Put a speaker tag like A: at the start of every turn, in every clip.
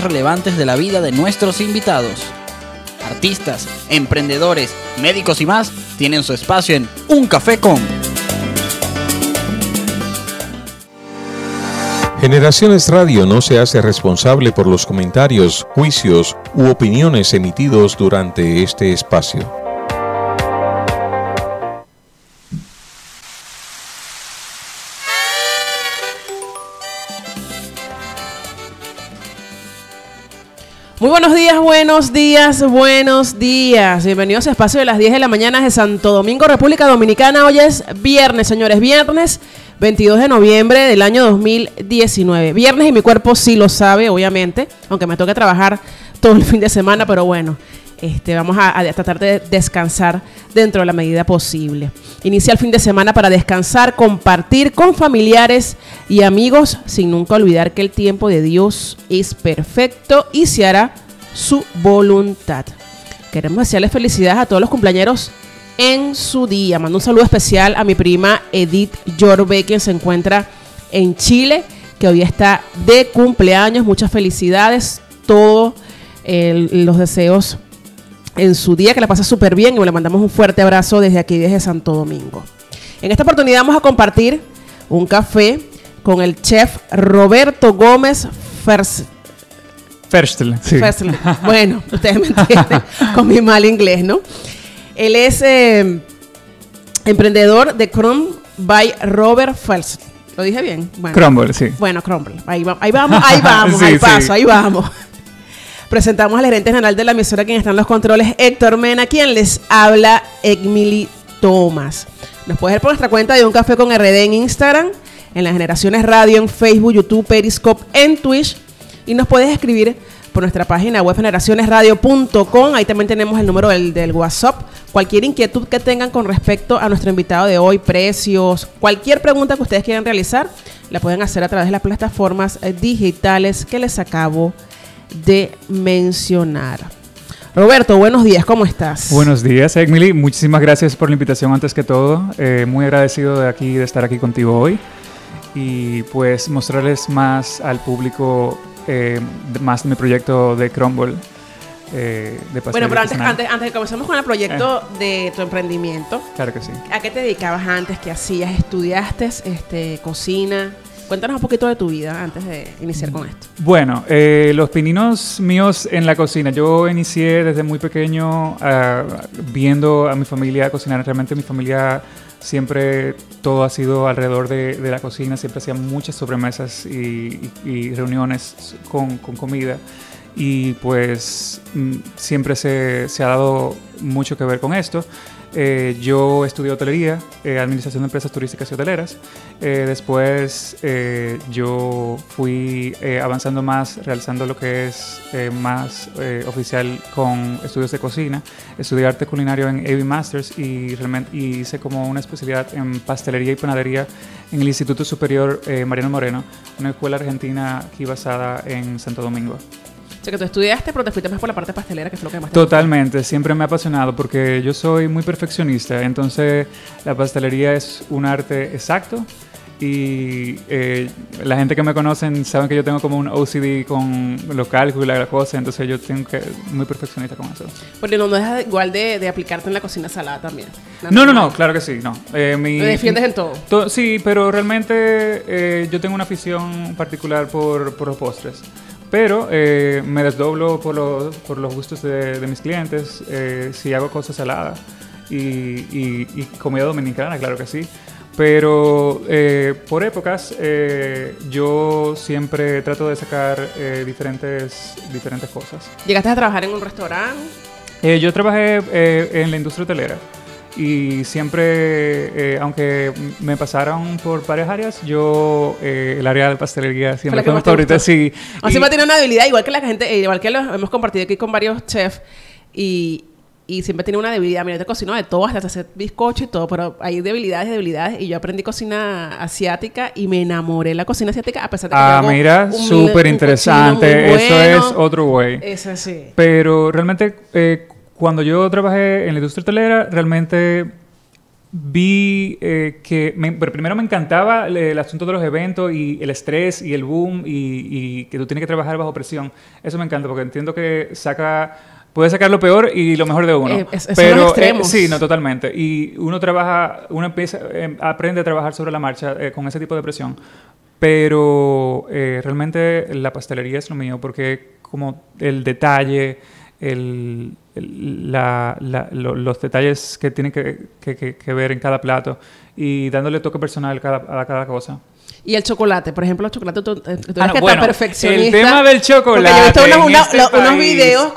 A: más relevantes de la vida de nuestros invitados. Artistas, emprendedores, médicos y más tienen su espacio en Un Café con.
B: Generaciones Radio no se hace responsable por los comentarios, juicios u opiniones emitidos durante este espacio.
C: Muy buenos días, buenos días, buenos días. Bienvenidos a Espacio de las 10 de la mañana de Santo Domingo, República Dominicana. Hoy es viernes, señores, viernes 22 de noviembre del año 2019. Viernes y mi cuerpo sí lo sabe, obviamente, aunque me toque trabajar todo el fin de semana, pero bueno, vamos a tratar de descansar dentro de la medida posible. Inicia el fin de semana para descansar, compartir con familiares y amigos, sin nunca olvidar que el tiempo de Dios es perfecto y se hará su voluntad. Queremos desearles felicidades a todos los cumpleañeros en su día. Mando un saludo especial a mi prima Edith Yorbe, quien se encuentra en Chile, que hoy está de cumpleaños. Muchas felicidades, todos los deseos en su día, que la pase súper bien, y le mandamos un fuerte abrazo desde aquí, desde Santo Domingo. En esta oportunidad vamos a compartir un café con el chef Roberto Gómez
D: Ferstel, sí.
C: Ferstel. Bueno, ustedes me entienden con mi mal inglés, ¿no? Él es emprendedor de Crumble by Robert Ferstel. ¿Lo dije bien? Bueno,
D: Crumble, sí.
C: Bueno, Crumble. Ahí vamos,
D: Sí,
C: al paso,
D: sí.
C: ahí vamos. Presentamos al gerente general de la emisora, quien está en los controles, Héctor Mena, quien les habla, Emily Thomas. Nos puedes ver por nuestra cuenta de Un Café con RD en Instagram, en las Generaciones Radio, en Facebook, YouTube, Periscope, en Twitch, y nos puedes escribir por nuestra página web generacionesradio.com. Ahí también tenemos el número del WhatsApp. Cualquier inquietud que tengan con respecto a nuestro invitado de hoy, precios, cualquier pregunta que ustedes quieran realizar, la pueden hacer a través de las plataformas digitales que les acabo de mencionar. Roberto, buenos días, ¿cómo estás?
D: Buenos días, Emily. Muchísimas gracias por la invitación antes que todo. Muy agradecido de estar aquí contigo hoy y pues mostrarles más al público más de mi proyecto de Crumble. De
C: bueno, pero antes de que comencemos con el proyecto de tu emprendimiento,
D: claro que sí.
C: ¿A qué te dedicabas antes? ¿Qué hacías? ¿Estudiaste cocina? Cuéntanos un poquito de tu vida antes de iniciar con esto.
D: Bueno, los pininos míos en la cocina. Yo inicié desde muy pequeño viendo a mi familia cocinar. Realmente mi familia siempre todo ha sido alrededor de la cocina. Siempre hacían muchas sobremesas y reuniones con comida. Y pues siempre se ha dado mucho que ver con esto. Yo estudié hotelería, administración de empresas turísticas y hoteleras. Después yo fui avanzando más, realizando lo que es más oficial con estudios de cocina. Estudié arte culinario en AB Masters y hice como una especialidad en pastelería y panadería en el Instituto Superior Mariano Moreno, una escuela argentina aquí basada en Santo Domingo.
C: O sea, que tú estudiaste, pero te fuiste más por la parte pastelera, que es lo que más te
D: Totalmente, gusta. Siempre me ha apasionado porque yo soy muy perfeccionista, entonces la pastelería es un arte exacto y la gente que me conocen saben que yo tengo como un OCD con los cálculos y la cosa, entonces yo tengo que muy perfeccionista con eso.
C: Porque no dejas igual de aplicarte en la cocina salada también.
D: No, claro que sí, no.
C: ¿Me defiendes en todo?
D: Sí, pero realmente yo tengo una afición particular por los postres. Pero me desdoblo por los gustos de mis clientes, si hago cosas saladas y comida dominicana, claro que sí. Pero por épocas yo siempre trato de sacar diferentes cosas.
C: ¿Llegaste a trabajar en un restaurante?
D: Yo trabajé en la industria hotelera. Y siempre, aunque me pasaron por varias áreas, yo el área de pastelería siempre fue mi favorita. Sí.
C: Siempre tiene una debilidad, igual que la gente, igual que lo hemos compartido aquí con varios chefs, y siempre tiene una debilidad. Mira, yo te cocino de todo, hasta hacer bizcocho y todo, pero hay debilidades, y yo aprendí cocina asiática y me enamoré de la cocina asiática, a pesar de que
D: mira, súper interesante.
C: Bueno.
D: Eso es otro way.
C: Eso sí.
D: Pero realmente... cuando yo trabajé en la industria hotelera, realmente vi pero primero me encantaba el asunto de los eventos y el estrés y el boom y que tú tienes que trabajar bajo presión. Eso me encanta porque entiendo que puede sacar lo peor y lo mejor de uno.
C: Son los extremos.
D: Sí, no, totalmente. Y uno aprende a trabajar sobre la marcha con ese tipo de presión. Pero realmente la pastelería es lo mío porque como el detalle, los detalles que tienen que ver en cada plato y dándole toque personal a cada cosa.
C: Y el chocolate, por ejemplo, el chocolate, tú eres que
D: bueno,
C: tan perfeccionista.
D: el tema del chocolate.
C: Porque yo he visto unos
D: país,
C: videos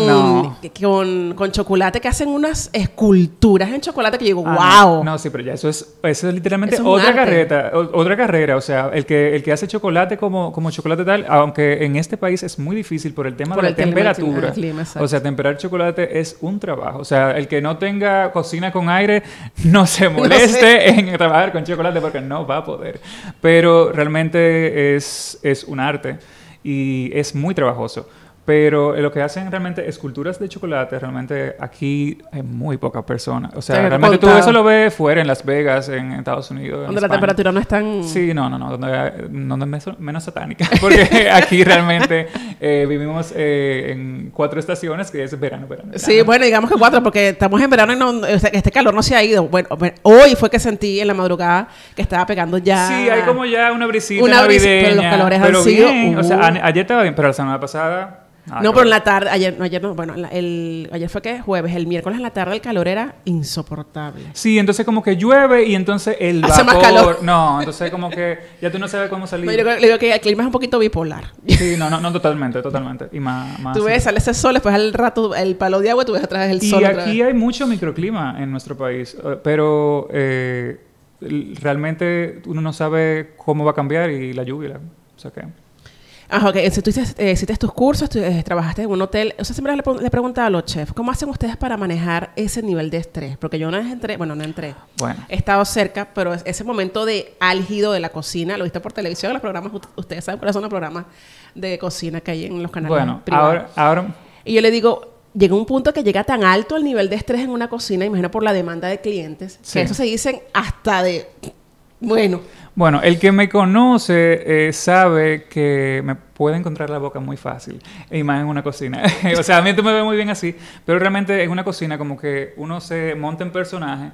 C: con chocolate que hacen unas esculturas en chocolate que yo digo, wow.
D: No, sí, pero ya eso es literalmente
C: Eso es
D: otra carrera. O sea, el que hace chocolate como chocolate tal, aunque en este país es muy difícil por el tema de la temperatura. O sea, temperar chocolate es un trabajo. O sea, el que no tenga cocina con aire, no se moleste en trabajar con chocolate porque no va a poder. Pero realmente es un arte y es muy trabajoso. Pero lo que hacen realmente esculturas de chocolate, realmente aquí hay muy pocas personas. O sea, realmente tú eso lo ves fuera, en Las Vegas, en Estados Unidos.
C: Donde la temperatura no es tan...
D: Sí, no. Donde es menos satánica. Porque aquí realmente vivimos en 4 estaciones, que es verano.
C: Sí, bueno, digamos que 4, porque estamos en verano y este calor no se ha ido. Bueno, hoy fue que sentí en la madrugada que estaba pegando ya...
D: Sí, hay como ya una brisita navideña.
C: Pero los calores han sido...
D: Bien. O sea, ayer estaba bien, pero la semana pasada...
C: pero en la tarde, ayer fue que jueves, el miércoles en la tarde el calor era insoportable.
D: Sí, entonces como que llueve y entonces el vapor...
C: Hace más calor.
D: No, entonces como que ya tú no sabes cómo salir.
C: No, yo le digo que el clima es un poquito bipolar.
D: Sí, no, totalmente. Y más
C: tú ves, sale ese sol, después al rato el palo de agua, tú ves atrás el sol.
D: Y aquí hay mucho microclima en nuestro país, pero realmente uno no sabe cómo va a cambiar y la lluvia, o sea que...
C: Ok. Tú hiciste tus cursos, trabajaste en un hotel. O sea, siempre le preguntaba a los chefs, ¿cómo hacen ustedes para manejar ese nivel de estrés? Porque yo no entré. Bueno. He estado cerca, pero ese momento de álgido de la cocina, lo viste por televisión, los programas, ustedes saben cuáles son los programas de cocina que hay en los canales privados. Ahora... Y yo le digo, llega un punto que llega tan alto el nivel de estrés en una cocina, imagino por la demanda de clientes, que eso se dicen hasta de... Bueno,
D: el que me conoce sabe que me puede encontrar la boca muy fácil, y más en una cocina. O sea, a mí tú me ves muy bien así, pero realmente en una cocina como que uno se monta en personaje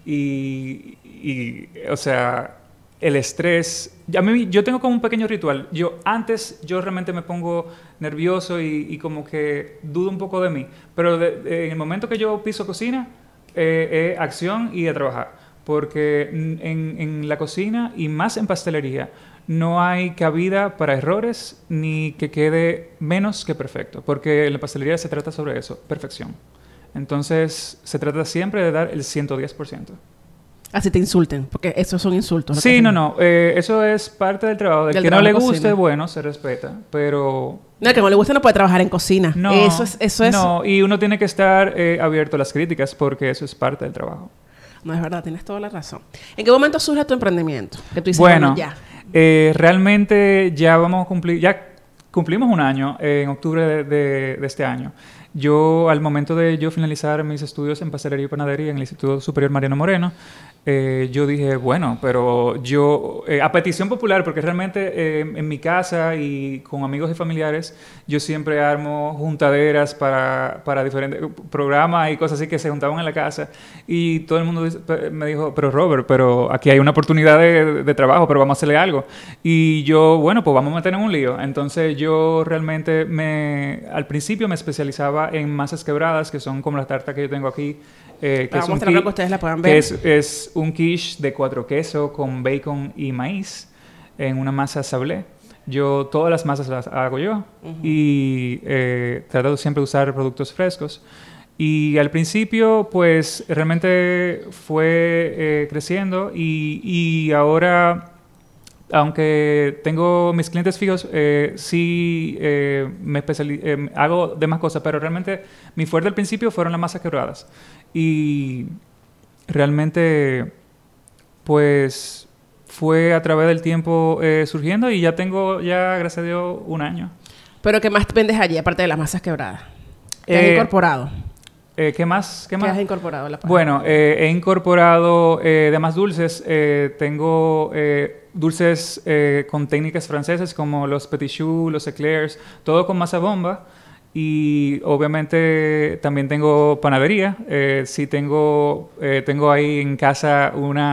D: y o sea, el estrés... Yo tengo como un pequeño ritual. Yo realmente me pongo nervioso y como que dudo un poco de mí, pero en el momento que yo piso cocina, acción y a trabajar. Porque en la cocina y más en pastelería no hay cabida para errores ni que quede menos que perfecto. Porque en la pastelería se trata sobre eso, perfección. Entonces se trata siempre de dar el 110%.
C: Así te insulten, porque esos son insultos.
D: Sí, no. Eso es parte del trabajo. Del que no le guste, bueno, se respeta. Pero...
C: No, el que no le guste no puede trabajar en cocina.
D: No,
C: eso es...
D: No, y uno tiene que estar abierto a las críticas porque eso es parte del trabajo.
C: No, es verdad, tienes toda la razón. ¿En qué momento surge tu emprendimiento? Que tú dices,
D: realmente ya cumplimos un año en octubre de este año. Yo, al momento de yo finalizar mis estudios en pastelería y panadería en el Instituto Superior Mariano Moreno, yo dije, bueno, pero yo, a petición popular, porque realmente en mi casa y con amigos y familiares, yo siempre armo juntaderas para diferentes programas y cosas así que se juntaban en la casa. Y todo el mundo me dijo, pero Robert, pero aquí hay una oportunidad de trabajo, pero vamos a hacerle algo. Y yo, bueno, pues vamos a meter en un lío. Entonces yo realmente al principio me especializaba en masas quebradas, que son como la tarta que yo tengo aquí. Que
C: vamos a mostrarlo que ustedes la puedan ver.
D: Es un quiche de 4 quesos con bacon y maíz en una masa sablé. Todas las masas las hago yo. Y trato siempre de usar productos frescos. Y al principio, pues, realmente fue creciendo y ahora... Aunque tengo mis clientes fijos, sí hago demás cosas, pero realmente mi fuerte al principio fueron las masas quebradas. Y realmente, pues, fue a través del tiempo surgiendo y tengo, gracias a Dios, 1 año.
C: ¿Pero qué más vendes allí, aparte de las masas quebradas? ¿Te has incorporado?
D: ¿Qué más?
C: ¿Qué has incorporado a la página?
D: Bueno, he incorporado de más dulces. Tengo dulces con técnicas francesas como los petit choux, los eclairs, todo con masa bomba. Y obviamente también tengo panadería. Sí tengo ahí en casa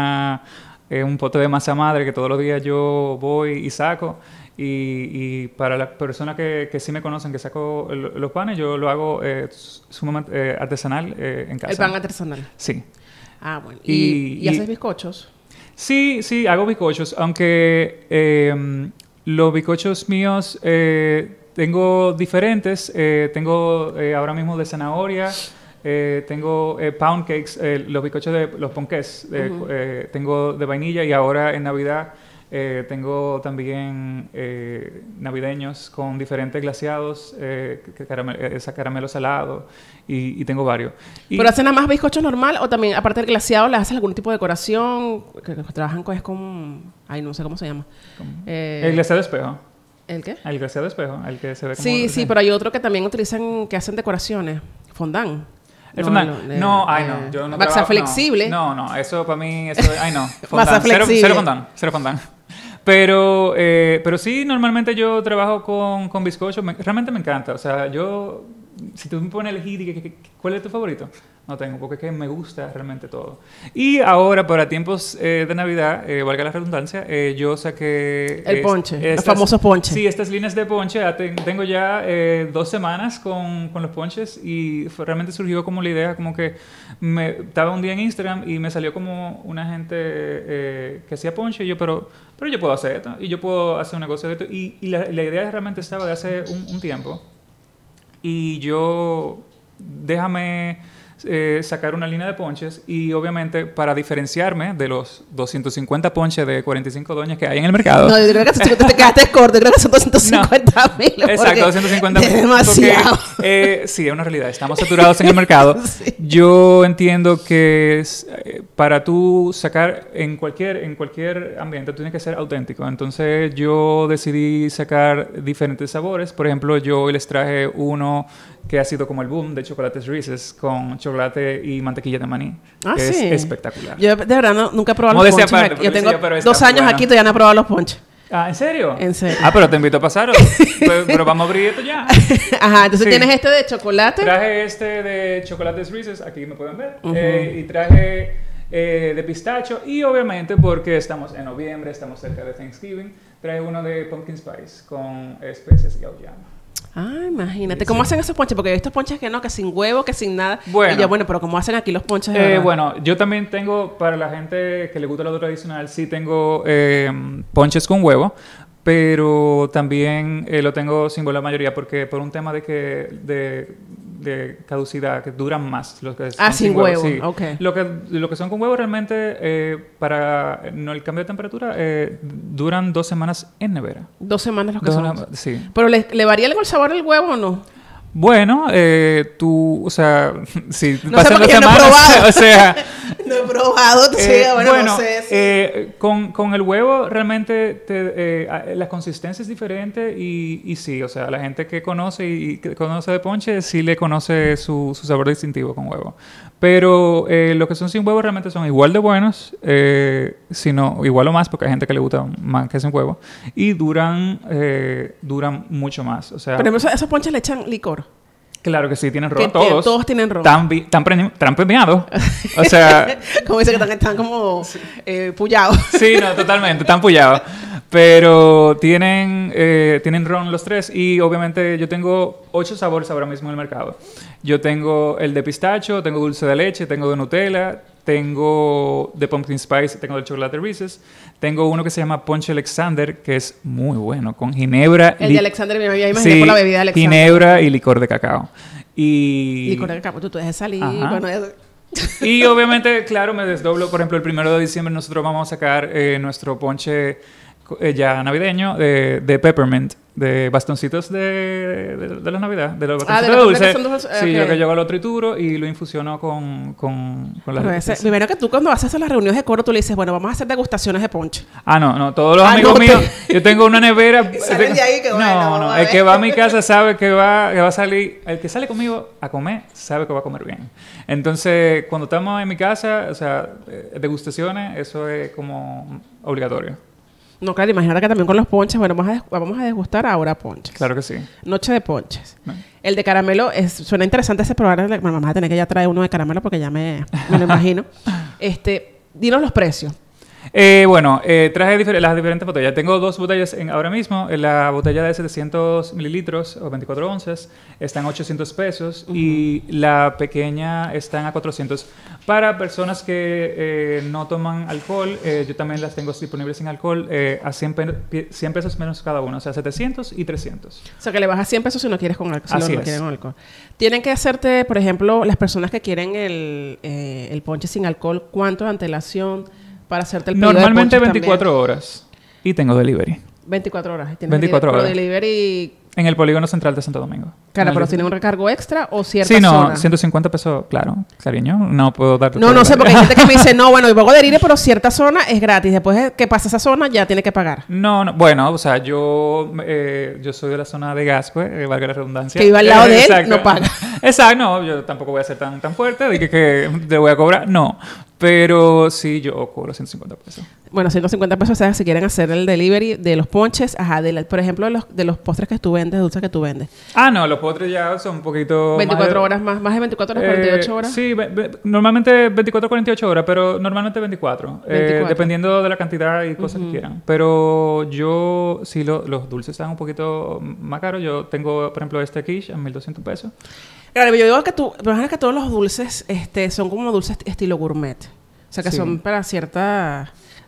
D: un pote de masa madre que todos los días yo voy y saco. Y para las personas que sí me conocen, que saco los panes, yo lo hago sumamente artesanal en casa.
C: El pan artesanal.
D: Sí.
C: Ah, bueno. ¿Y haces bizcochos?
D: Sí, hago bizcochos, aunque los bizcochos míos tengo diferentes. Tengo ahora mismo de zanahoria, tengo pound cakes, los bizcochos de los ponqués, tengo de vainilla y ahora en Navidad tengo también navideños con diferentes glaseados, caramelo salado y tengo varios.
C: ¿Pero hacen nada más bizcocho normal o también, aparte del glaseado, le haces algún tipo de decoración? Que trabajan con... Ay, no sé cómo se llama.
D: El glaseado de espejo.
C: ¿El qué?
D: El glaseado de espejo, el que se ve como...
C: Sí, pero hay otro que también utilizan, que hacen decoraciones. Fondant.
D: El fondant. No, yo no
C: masa
D: trabajo,
C: flexible.
D: No, eso para mí, no.
C: Masa flexible.
D: Cero fondant. Pero sí, normalmente yo trabajo con bizcocho. Realmente me encanta. O sea, si tú me pones a elegir cuál es tu favorito, no tengo, porque es que me gusta realmente todo. Y ahora, para tiempos de Navidad, valga la redundancia, yo saqué...
C: El ponche, los famosos ponches.
D: Sí, estas líneas de ponche. Tengo ya 2 semanas con los ponches y realmente surgió como la idea, como que estaba un día en Instagram y me salió como una gente que hacía ponche y yo, pero yo puedo hacer esto y yo puedo hacer un negocio de esto. Y la idea realmente estaba de hace un tiempo. Y déjame sacar una línea de ponches y obviamente para diferenciarme de los 250 ponches de 45 doñas que hay en el mercado.
C: No, yo creo que te quedaste corto, creo que son 250,000.
D: No, exacto, 250,000.
C: Es demasiado.
D: Sí, es una realidad, estamos saturados en el mercado. Sí. Yo entiendo que para tú sacar en cualquier ambiente, tú tienes que ser auténtico. Entonces yo decidí sacar diferentes sabores. Por ejemplo, yo hoy les traje uno que ha sido como el boom de chocolates Reese's con chocolate y mantequilla de maní. Que
C: sí.
D: Es espectacular.
C: Yo de verdad nunca he probado los ponches. Yo tengo 2 años aquí y todavía no he probado los ponches.
D: Ah, ¿en serio?
C: En serio.
D: Ah, pero te invito a pasar. pero vamos a abrir esto ya.
C: Ajá, entonces tienes este de chocolate.
D: Traje este de chocolates Reese's, aquí me pueden ver. Y traje de pistacho y obviamente porque estamos en noviembre, estamos cerca de Thanksgiving, traje uno de pumpkin spice con especias y auyama.
C: Ah, imagínate. ¿Cómo hacen esos ponches? Porque hay estos ponches que sin huevo, que sin nada.
D: Bueno.
C: Y yo, pero ¿cómo hacen aquí los ponches?
D: Bueno, yo también tengo, para la gente que le gusta lo tradicional, sí tengo ponches con huevo, pero también lo tengo sin huevo la mayoría, porque por un tema de caducidad, que duran más los que son
C: sin huevo.
D: Sí.
C: Okay.
D: Lo que son con huevo realmente, para el cambio de temperatura, duran 2 semanas en nevera.
C: 2 semanas los que son.
D: Sí.
C: ¿Pero le varía algo el sabor del huevo o no?
D: Bueno, tú, o sea, si
C: no
D: pasan 2 semanas,
C: no he probado.
D: o sea...
C: No he probado, no sé.
D: Con el huevo realmente la consistencia es diferente y sí, o sea, la gente que conoce de ponche sí le conoce su sabor distintivo con huevo. Pero los que son sin huevo realmente son igual de buenos, sino igual o más, porque hay gente que le gusta más que sin huevo, y duran mucho más. O sea,
C: pero esos ponches le echan licor.
D: Claro que sí, tienen ron. Todos
C: tienen ron.
D: Están premiados. O sea...
C: como dice que están como pullados.
D: Sí, no, totalmente. Están pullados. Pero tienen ron los 3. Y obviamente yo tengo 8 sabores ahora mismo en el mercado. Yo tengo el de pistacho, tengo dulce de leche, tengo de Nutella, tengo de pumpkin spice, tengo de chocolate Reese's. Tengo uno que se llama Ponche Alexander, que es muy bueno, con ginebra.
C: El de Alexander me había imaginado por la bebida de Alexander.
D: Ginebra y licor de cacao.
C: Licor de cacao, tú dejas salir. Bueno,
D: y obviamente, claro, me desdoblo. Por ejemplo, el 1 de diciembre nosotros vamos a sacar nuestro ponche ya navideño de peppermint. de bastoncitos de la Navidad, de los
C: de
D: bastoncitos
C: los
D: dulces.
C: que son dulces,
D: Sí,
C: ok.
D: yo lo trituro y lo infusiono con las
C: Pero
D: leches.
C: primero que tú cuando haces las reuniones de coro, tú le dices, bueno, vamos a hacer degustaciones de ponche.
D: No, todos los
C: Ah,
D: amigos
C: no,
D: míos, yo tengo una nevera.
C: Y salen de ahí que bueno, vamos a
D: el
C: ver.
D: que va a mi casa sabe que va a salir, el que sale conmigo a comer, sabe que va a comer bien. Entonces, cuando estamos en mi casa, o sea, degustaciones, eso es como obligatorio.
C: No, claro, imagínate que también con los ponches, bueno, vamos a degustar ahora ponches.
D: Claro que sí.
C: Noche de ponches.
D: No.
C: El de caramelo, suena interesante ese programa. Bueno, vamos a tener que ya traer uno de caramelo porque ya me lo imagino. Dinos los precios.
D: Traje las diferentes botellas. Tengo 2 botellas ahora mismo. La botella de 700 mililitros o 24 onzas está en 800 pesos y la pequeña está a 400. Para personas que no toman alcohol, yo también las tengo disponibles sin alcohol a 100 pesos menos cada una, o sea, 700 y 300.
C: O sea, que le bajas 100 pesos si no quieres con alcohol.
D: Así
C: no
D: es.
C: quieren con alcohol. Tienen que hacerte, por ejemplo, las personas que quieren el ponche sin alcohol, ¿cuánto de antelación para hacerte el pedido de
D: Normalmente
C: ponches
D: 24
C: también?
D: horas. Y tengo delivery.
C: 24 horas.
D: 24 horas.
C: Pero delivery,
D: En el polígono central de Santo Domingo.
C: claro,
D: En
C: pero
D: el-
C: tiene un recargo extra o cierta
D: Sí, no,
C: zona.
D: 150 pesos, claro, cariño, no puedo darte
C: No,
D: todo
C: no
D: el
C: sé, porque hay
D: horario.
C: gente que me dice, no, bueno, y luego de ir, pero cierta zona es gratis. Después que pasa esa zona, ya tiene que pagar.
D: No, bueno, o sea, yo soy de la zona de Gascue, valga la redundancia.
C: Que viva al lado de él,
D: Exacto.
C: no paga.
D: Exacto, no, yo tampoco voy a ser tan fuerte de que te voy a cobrar, no. Pero sí, yo cobro 150 pesos.
C: Bueno, 150 pesos, o sea, si quieren hacer el delivery de los ponches, por ejemplo, de los postres que tú vendes, dulces que tú vendes.
D: No, los postres ya son un poquito
C: 24 horas más de 24 horas, 48 horas.
D: Sí, normalmente 24, 48 horas, pero normalmente 24.
C: 24.
D: Dependiendo de la cantidad y cosas que quieran. Pero yo, sí, los dulces están un poquito más caros. Yo tengo, por ejemplo, este quiche a 1.200 pesos.
C: Claro, yo digo que imagina que todos los dulces son como dulces estilo gourmet. O sea, que
D: Sí.
C: son para ciertas...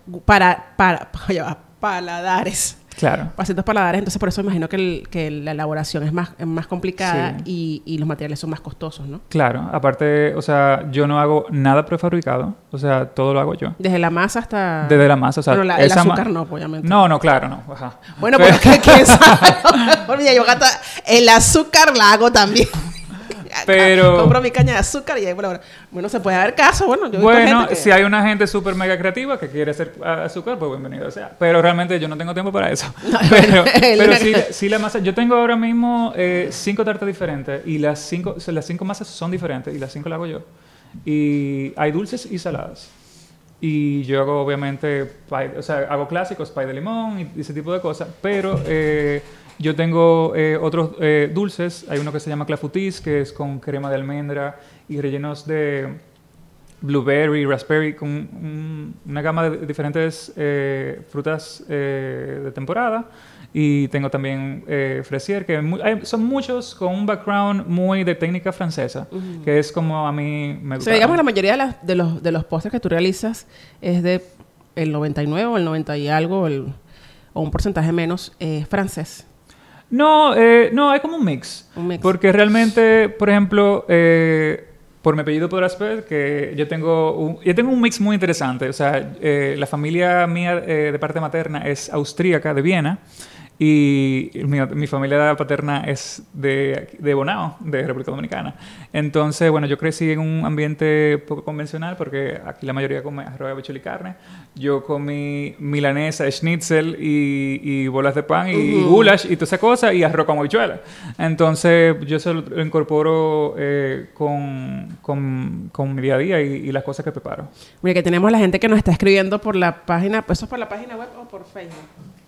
C: paladares.
D: Claro.
C: Para ciertos paladares. Entonces, por eso imagino que la elaboración es más complicada y los materiales son más costosos, ¿no?
D: Claro, aparte, o sea, yo no hago nada prefabricado, o sea, todo lo hago yo.
C: Desde la masa hasta...
D: Desde la masa, o sea,
C: Bueno, el azúcar no, obviamente.
D: No, claro, no. Ajá.
C: Bueno, pero ¿qué sabe? Mira, yo gato el azúcar la hago también.
D: Pero-
C: Compro mi caña de azúcar y ahí, bueno, se puede haber caso. Bueno, yo he visto
D: Bueno,
C: gente que...
D: si hay una gente súper mega creativa que quiere hacer azúcar, pues bienvenido sea. Pero realmente yo no tengo tiempo para eso. pero sí la masa. Yo tengo ahora mismo 5 tartas diferentes y las 5 masas son diferentes y las 5 las hago yo. Y hay dulces y saladas. Y yo hago obviamente pie, o sea, hago clásicos, pie de limón y ese tipo de cosas, pero yo tengo otros dulces. Hay uno que se llama clafoutis, que es con crema de almendra y rellenos de blueberry, raspberry, con una gama de diferentes frutas de temporada. Y tengo también Fresier, que son muchos con un background muy de técnica francesa, que es como a mí me
C: O
D: gusta.
C: sea, digamos que la mayoría de los postres que tú realizas es de el 99 o el 90 y algo, o un porcentaje menos, francés.
D: No, es como un mix.
C: Un mix.
D: Porque realmente, por ejemplo, por mi apellido podrás ver que yo tengo un mix muy interesante. O sea, la familia mía de parte materna es austríaca, de Viena. Y mi familia paterna es de Bonao, de República Dominicana. Entonces, bueno, yo crecí en un ambiente poco convencional porque aquí la mayoría come arroz, habichuela y carne. Yo comí milanesa, schnitzel y bolas de pan y goulash y toda esa cosa y arroz con habichuela. Entonces, yo se lo incorporo con mi día a día y las cosas que preparo.
C: Mira, que tenemos la gente que nos está escribiendo por la página, ¿eso es por la página web o por Facebook?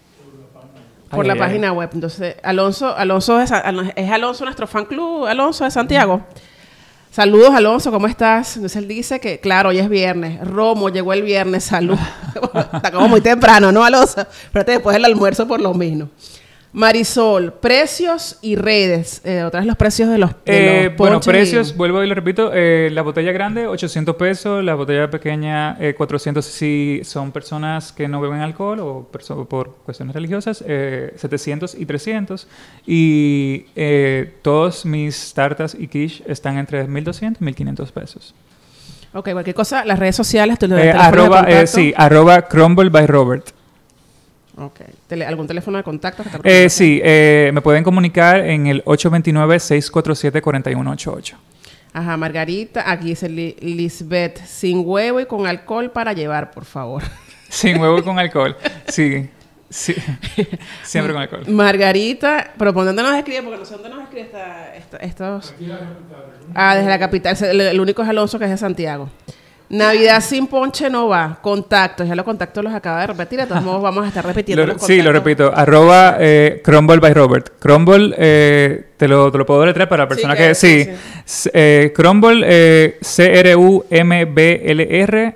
C: Por la página web. Entonces, Alonso es Alonso nuestro fan club, Alonso de Santiago. Saludos, Alonso, ¿cómo estás? Entonces él dice que, claro, hoy es viernes. Romo llegó el viernes, salud. Está como muy temprano, ¿no, Alonso? Espérate después del almuerzo por lo mismo. Marisol, precios y redes. Otra vez los precios de los
D: Bueno,
C: ponches
D: precios, vuelvo y lo repito. La botella grande, 800 pesos. La botella pequeña, 400 si son personas que no beben alcohol o por cuestiones religiosas, 700 y 300. Y todos mis tartas y quiche están entre 1.200 y 1.500 pesos.
C: Ok, cualquier cosa, las redes sociales, tu
D: @Crumble by Robert.
C: Ok. ¿Algún teléfono de contacto? Que te
D: Sí, me pueden comunicar en el 829-647-4188.
C: Ajá, Margarita. Aquí dice Lisbeth, sin huevo y con alcohol para llevar, por favor.
D: Sin huevo y con alcohol. Sí. Sí. Siempre con alcohol.
C: Margarita, pero ¿por dónde nos escribe? Porque no sé dónde nos escribe estos... desde la capital. El único es Alonso, que es de Santiago. Navidad sin ponche no va. Contactos. Ya los contactos los acaba de repetir. De todos modos vamos a estar repitiendo los contactos.
D: Sí, lo repito. @ Crumble by Robert. Crumble, te lo puedo deletrear para la persona que... Sí. Crumble, CRUMBLR,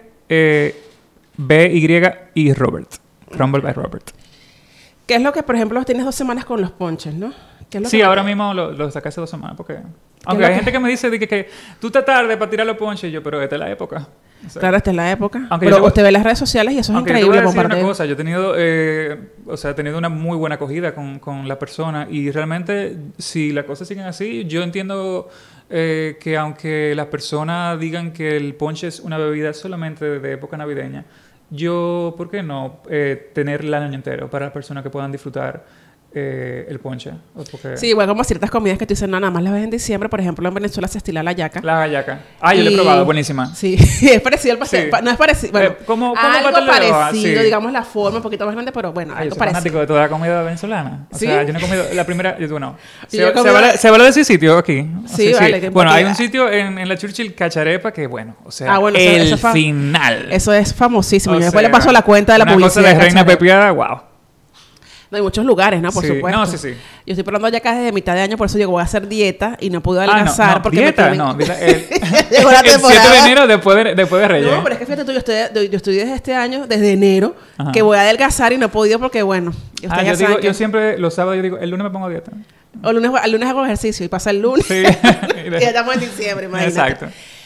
D: BY y Robert. Crumble by Robert.
C: ¿Qué es lo que, por ejemplo, tienes 2 semanas con los ponches, no? ¿Qué es lo
D: Sí,
C: que
D: ahora mismo lo saqué hace 2 semanas porque... Aunque hay gente que me dice que tú estás tarde para tirar los ponches. Y yo, pero esta es la época. O sea,
C: claro, esta es la época.
D: Aunque
C: Pero usted ve las redes sociales y eso es increíble.
D: Yo te voy a decir una cosa. Yo he tenido, he tenido una muy buena acogida con la persona. Y realmente, si las cosas siguen así, yo entiendo que aunque las personas digan que el ponche es una bebida solamente de época navideña, yo, ¿por qué no tener el año entero para las personas que puedan disfrutar el ponche? Porque...
C: Sí, igual como ciertas comidas que tú dices, no, nada más las ves en diciembre. Por ejemplo, en Venezuela se estila la hallaca.
D: La hallaca. Ah, yo la he probado, buenísima.
C: Sí, es parecido al pastel. Sí. No es parecido. Bueno,
D: ¿cómo
C: algo parecido,
D: sí.
C: Digamos la forma un poquito más grande, pero bueno, algo
D: yo soy
C: parecido.
D: fanático de toda la comida venezolana. O
C: ¿Sí?
D: sea, yo no he comido la primera... Bueno,
C: se
D: vale decir sitio aquí.
C: Sí, vale.
D: Bueno, hay un sitio en la Churchill, Cacharepa, que bueno, o sea, el final.
C: Eso es famosísimo. Yo después le paso la cuenta de la publicidad.
D: Una cosa de Reina Pepiada, wow.
C: No, hay muchos lugares, ¿no? Por supuesto.
D: No, sí.
C: Yo estoy probando hallacas desde mitad de año, por eso llegó a hacer dieta y no pude adelgazar. Porque
D: dieta,
C: el
D: llegó la el 7 de enero después de Reyes.
C: No, pero es que fíjate tú, yo estoy desde este año, desde enero, que voy a adelgazar y no he podido porque, bueno...
D: yo siempre, los sábados, yo digo, el lunes me pongo a dieta.
C: O el lunes hago ejercicio y pasa el lunes. Sí. Y ya estamos en diciembre, imagínate.
D: Exacto.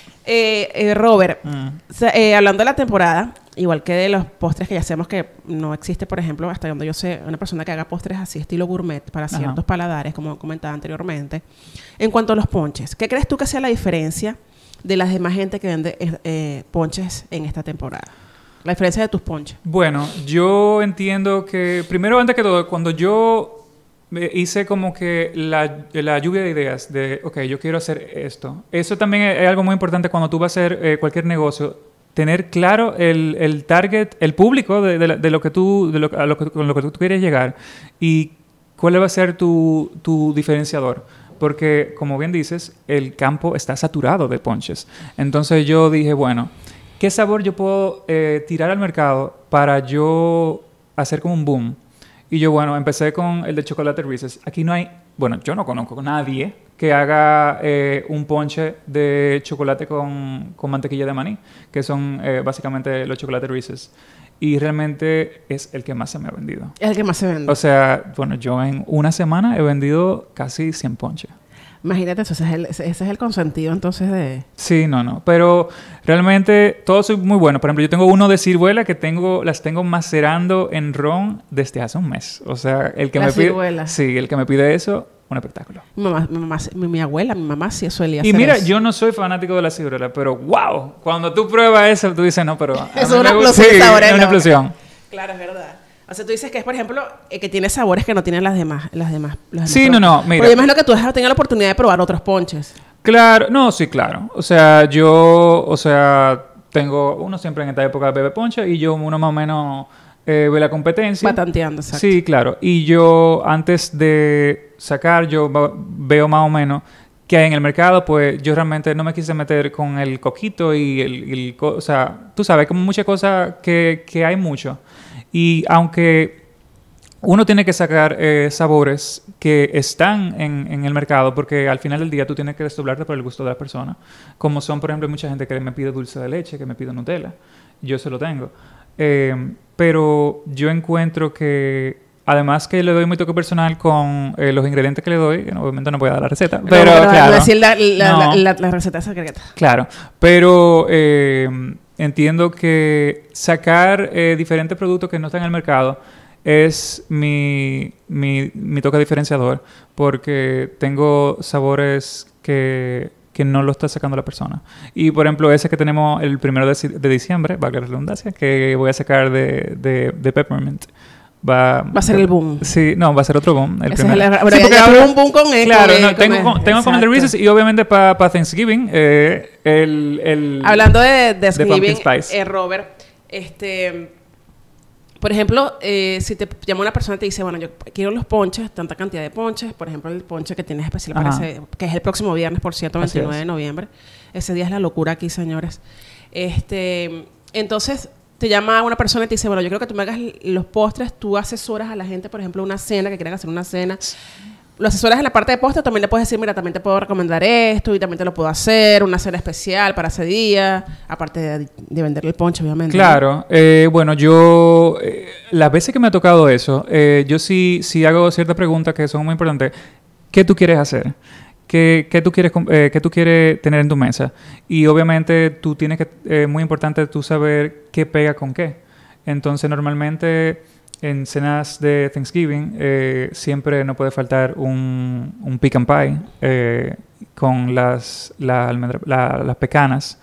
C: Robert, hablando de la temporada, igual que de los postres que ya sabemos que no existe, por ejemplo, hasta donde yo sé, una persona que haga postres así, estilo gourmet, para ciertos paladares, como comentaba anteriormente. En cuanto a los ponches, ¿qué crees tú que sea la diferencia de las demás gente que vende ponches en esta temporada? La diferencia de tus ponches.
D: Bueno, yo entiendo que, primero, antes que todo, cuando yo hice como que la lluvia de ideas de, ok, yo quiero hacer esto. Eso también es algo muy importante cuando tú vas a hacer cualquier negocio. Tener claro el target, el público de lo que tú, con lo que tú quieres llegar y cuál va a ser tu diferenciador. Porque, como bien dices, el campo está saturado de ponches. Entonces yo dije, bueno, ¿qué sabor yo puedo tirar al mercado para yo hacer como un boom? Y yo, bueno, empecé con el de chocolate Reese's. Aquí no hay... Bueno, yo no conozco a nadie que haga un ponche de chocolate con mantequilla de maní, que son básicamente los chocolates Reese's. Y realmente es el que más se me ha vendido.
C: Es el que más se vende.
D: O sea, bueno, yo en una semana he vendido casi 100 ponches.
C: Imagínate, ese es el consentido entonces de...
D: Sí, no. Pero realmente todos son muy buenos. Por ejemplo, yo tengo uno de ciruela que las tengo macerando en ron desde hace un mes. O sea, el que
C: ciruela.
D: Sí, el que me pide eso, un espectáculo.
C: Mi abuela, mi mamá sí suelía hacer
D: eso. Y mira,
C: eso.
D: Yo no soy fanático de la ciruela, pero wow, cuando tú pruebas eso, tú dices, no, pero...
C: Es una explosión de sabor.
D: Es una explosión.
C: Claro, es verdad. O sea, tú dices que es, por ejemplo, que tiene sabores que no tienen las demás.
D: Sí, no, mira.
C: Pero yo imagino que tú has tenido la oportunidad de probar otros ponches.
D: Claro, sí, claro. O sea, tengo uno siempre en esta época bebe ponche y yo uno más o menos ve la competencia.
C: Va tanteando, exacto.
D: Sí, claro. Y yo antes de sacar, yo veo más o menos que hay en el mercado, pues yo realmente no me quise meter con el coquito y o sea, tú sabes, como muchas cosas que hay mucho. Y aunque uno tiene que sacar sabores que están en el mercado, porque al final del día tú tienes que desdoblarte por el gusto de la persona. Como son, por ejemplo, hay mucha gente que me pide dulce de leche, que me pide Nutella. Yo se lo tengo. Pero yo encuentro que, además que le doy muy toque personal con los ingredientes que le doy, que obviamente no voy a dar la receta, pero claro.
C: Decir la receta secreta.
D: Claro, pero... entiendo que sacar diferentes productos que no están en el mercado es mi toque diferenciador, porque tengo sabores que no lo está sacando la persona. Y, por ejemplo, ese que tenemos el 1 de diciembre, valga la redundancia, que voy a sacar de peppermint.
C: Va a ser el boom.
D: Sí, no, va a ser otro boom. El
C: Ese
D: primero.
C: es el,
D: Sí, porque
C: ya
D: ahora,
C: un boom con él.
D: claro,
C: con
D: tengo con el de Reese's y obviamente para Thanksgiving
C: hablando de
D: Pumpkin
C: Thanksgiving,
D: Spice.
C: Robert, por ejemplo, si te llama una persona y te dice, bueno, yo quiero los ponches, tanta cantidad de ponches, por ejemplo, el ponche que tienes especial para
D: Ajá.
C: ese, que es el próximo viernes, por cierto,
D: Así
C: 29
D: es.
C: de noviembre. Ese día es la locura aquí, señores. Entonces, te llama una persona y te dice, bueno, yo creo que tú me hagas los postres, tú asesoras a la gente, por ejemplo, una cena, que quieren hacer una cena. Lo asesoras en la parte de postres, también le puedes decir, mira, también te puedo recomendar esto y también te lo puedo hacer, una cena especial para ese día, aparte de venderle el ponche, obviamente.
D: Claro. Bueno, yo... las veces que me ha tocado eso, yo sí hago ciertas preguntas que son muy importantes. ¿Qué tú quieres hacer? ¿Qué tú quieres tener en tu mesa? Y obviamente tú tienes que... muy importante tú saber qué pega con qué. Entonces, normalmente... En cenas de Thanksgiving siempre no puede faltar un pecan pie con las pecanas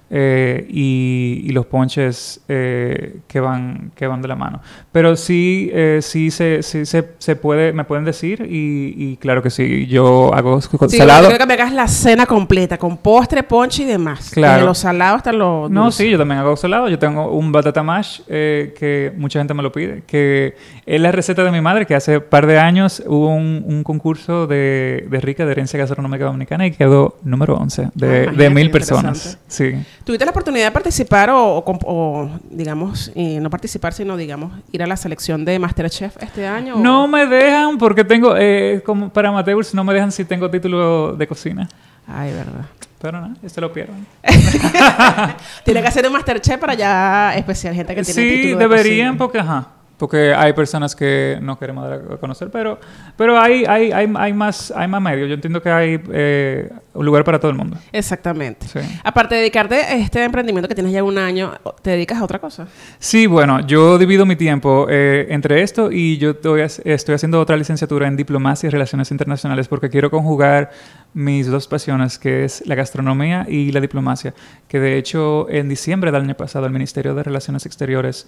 D: y los ponches que van de la mano. Pero sí se puede, me pueden decir y claro que sí, yo hago salado.
C: Yo creo que me hagas la cena completa con postre, ponche y demás.
D: Claro.
C: Desde los salados hasta los
D: No,
C: dulces.
D: sí, yo también hago salado. Yo tengo un batata mash que mucha gente me lo pide, que es la receta de mi madre, que hace un par de años hubo un concurso de RICA, de Herencia Gastronómica Dominicana, y quedó número 11 de
C: Imagínate,
D: 1000
C: qué
D: personas. Sí.
C: ¿Tuviste la oportunidad de participar o digamos, no participar, sino, digamos, ir a la selección de MasterChef este año?
D: No me dejan porque tengo, como para amateurs, no me dejan si tengo título de cocina.
C: Ay, verdad.
D: Pero no, se lo pierden.
C: Tiene que hacer un MasterChef para ya especial, gente que tiene
D: Sí,
C: título de
D: deberían
C: cocina.
D: porque hay personas que no queremos dar a conocer, pero hay más medios. Yo entiendo que hay un lugar para todo el mundo.
C: Exactamente.
D: Sí.
C: Aparte de dedicarte a este emprendimiento que tienes ya un año, ¿te dedicas a otra cosa?
D: Sí, bueno, yo divido mi tiempo entre esto y yo estoy haciendo otra licenciatura en Diplomacia y Relaciones Internacionales porque quiero conjugar mis dos pasiones, que es la gastronomía y la diplomacia, que de hecho en diciembre del año pasado el Ministerio de Relaciones Exteriores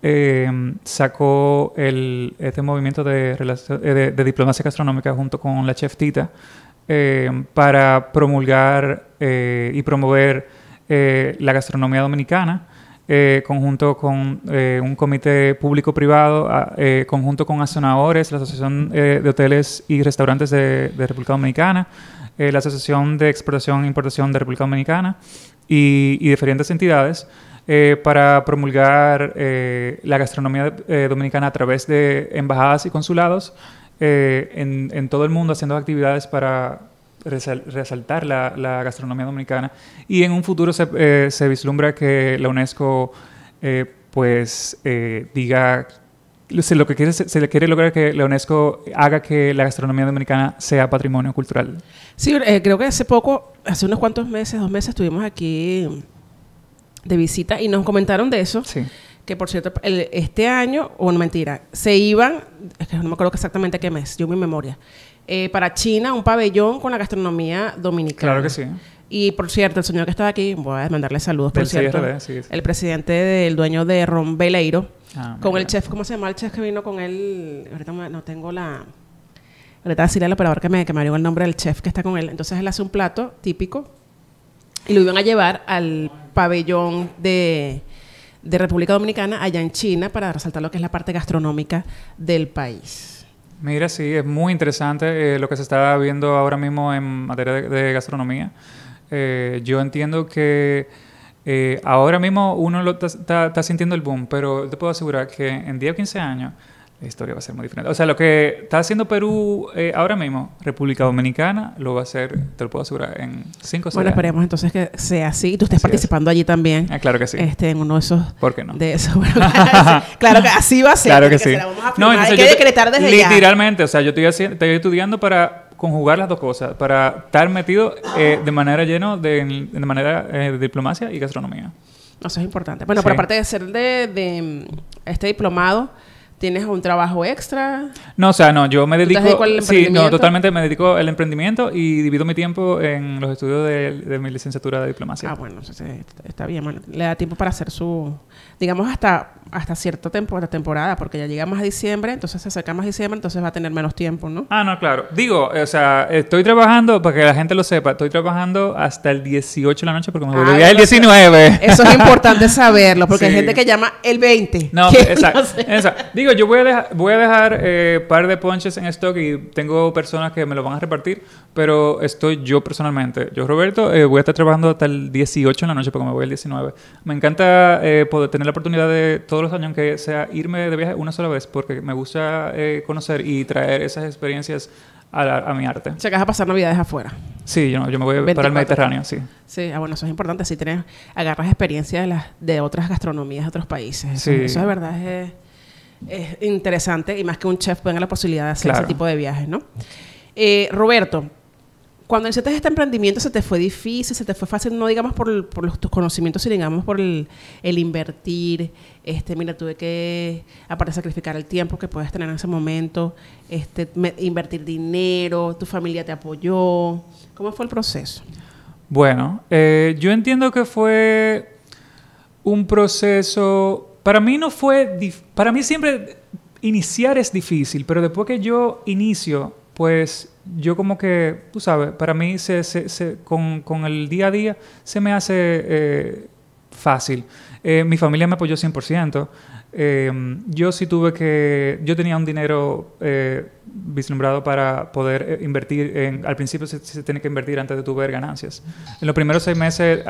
D: sacó este movimiento de diplomacia gastronómica junto con la chef Tita para promulgar y promover la gastronomía dominicana, conjunto con un comité público-privado, conjunto con Azonadores, la Asociación de Hoteles y Restaurantes de República Dominicana, la Asociación de Exportación e Importación de República Dominicana y diferentes entidades para promulgar la gastronomía dominicana a través de embajadas y consulados en todo el mundo, haciendo actividades para resaltar la gastronomía dominicana. Y en un futuro se vislumbra que la UNESCO diga... Lo que se le quiere lograr que la UNESCO haga que la gastronomía dominicana sea patrimonio cultural.
C: Sí, creo que hace unos cuantos meses, 2 meses, estuvimos aquí de visita y nos comentaron de eso.
D: Sí.
C: Que por cierto, este año, o no mentira, se iban, es que no me acuerdo exactamente qué mes, yo mi memoria, para China, un pabellón con la gastronomía dominicana.
D: Claro que sí.
C: Y por cierto, el señor que estaba aquí, voy a mandarle saludos, por
D: Del
C: cierto.
D: CRD, sí.
C: El presidente del dueño de Ron Veleiro, con
D: mira.
C: el chef, ¿cómo se llama el chef que vino con él? Ahorita no tengo la... Ahorita decirle al operador que me averigüe el nombre del chef que está con él. Entonces él hace un plato típico y lo iban a llevar al pabellón de República Dominicana allá en China para resaltar lo que es la parte gastronómica del país.
D: Mira, sí, es muy interesante lo que se está viendo ahora mismo en materia de gastronomía. Yo entiendo que ahora mismo uno está sintiendo el boom, pero te puedo asegurar que en 10 o 15 años la historia va a ser muy diferente. O sea, lo que está haciendo Perú ahora mismo, República Dominicana, lo va a hacer, te lo puedo asegurar, en 5 o 6 años.
C: Bueno, esperemos entonces que sea así y tú estés
D: Así
C: participando allí también.
D: Claro que sí.
C: En uno de esos...
D: ¿Por qué no?
C: De eso. Bueno, claro que así va a ser.
D: Claro que
C: se
D: sí.
C: la vamos a firmar.
D: Entonces
C: Hay que decretar desde ya.
D: literalmente, o sea, yo estoy estudiando para conjugar las dos cosas, para estar metido de manera lleno de manera de diplomacia y gastronomía.
C: Eso es importante. Bueno,
D: Sí.
C: pero aparte de ser de este diplomado, ¿Tienes un trabajo extra?
D: No, o sea, no, yo me dedico...
C: ¿Te dedicas al
D: Sí,
C: emprendimiento?
D: no, totalmente me dedico al emprendimiento y divido mi tiempo en los estudios de mi licenciatura de diplomacia.
C: Ah, bueno, está bien, bueno, le da tiempo para hacer su, digamos, hasta cierto tiempo, hasta temporada, porque ya llega más diciembre, entonces se acerca más diciembre, entonces va a tener menos tiempo, ¿no?
D: Ah, no, claro. Digo, o sea, estoy trabajando, para que la gente lo sepa, estoy trabajando hasta el 18 de la noche porque me voy de viaje el 19.
C: Eso es importante saberlo, porque hay
D: Sí.
C: gente que llama el 20.
D: No,
C: Que
D: exacto,
C: no sé.
D: exacto. Digo, yo voy a dejar par de ponches en stock y tengo personas que me lo van a repartir, pero estoy yo personalmente. Yo, Roberto, voy a estar trabajando hasta el 18 en la noche porque me voy el 19. Me encanta poder tener la oportunidad de todos los años, aunque sea irme de viaje una sola vez, porque me gusta conocer y traer esas experiencias a mi arte.
C: O sea, que vas a pasar navidades afuera.
D: Sí, yo me voy
C: 24.
D: para el Mediterráneo, sí.
C: Sí, bueno, eso es importante. Si agarras experiencia de otras gastronomías de otros países. Eso,
D: Sí.
C: eso de verdad es interesante. Y más que un chef tenga la posibilidad de hacer
D: Claro.
C: ese tipo de viajes, ¿no? Roberto, cuando hiciste este emprendimiento, ¿se te fue difícil? ¿Se te fue fácil? No digamos por tus conocimientos, sino digamos por el invertir. Mira, tuve que, aparte de sacrificar el tiempo que puedes tener en ese momento, invertir dinero, tu familia te apoyó. ¿Cómo fue el proceso?
D: Bueno, yo entiendo que fue un proceso... Para mí no fue... Para mí siempre iniciar es difícil, pero después que yo inicio, pues yo como que, tú sabes, para mí con el día a día se me hace fácil. Mi familia me apoyó 100%. Yo sí yo tenía un dinero vislumbrado para poder invertir. Al principio se tiene que invertir antes de tu ver ganancias. En los primeros 6 meses,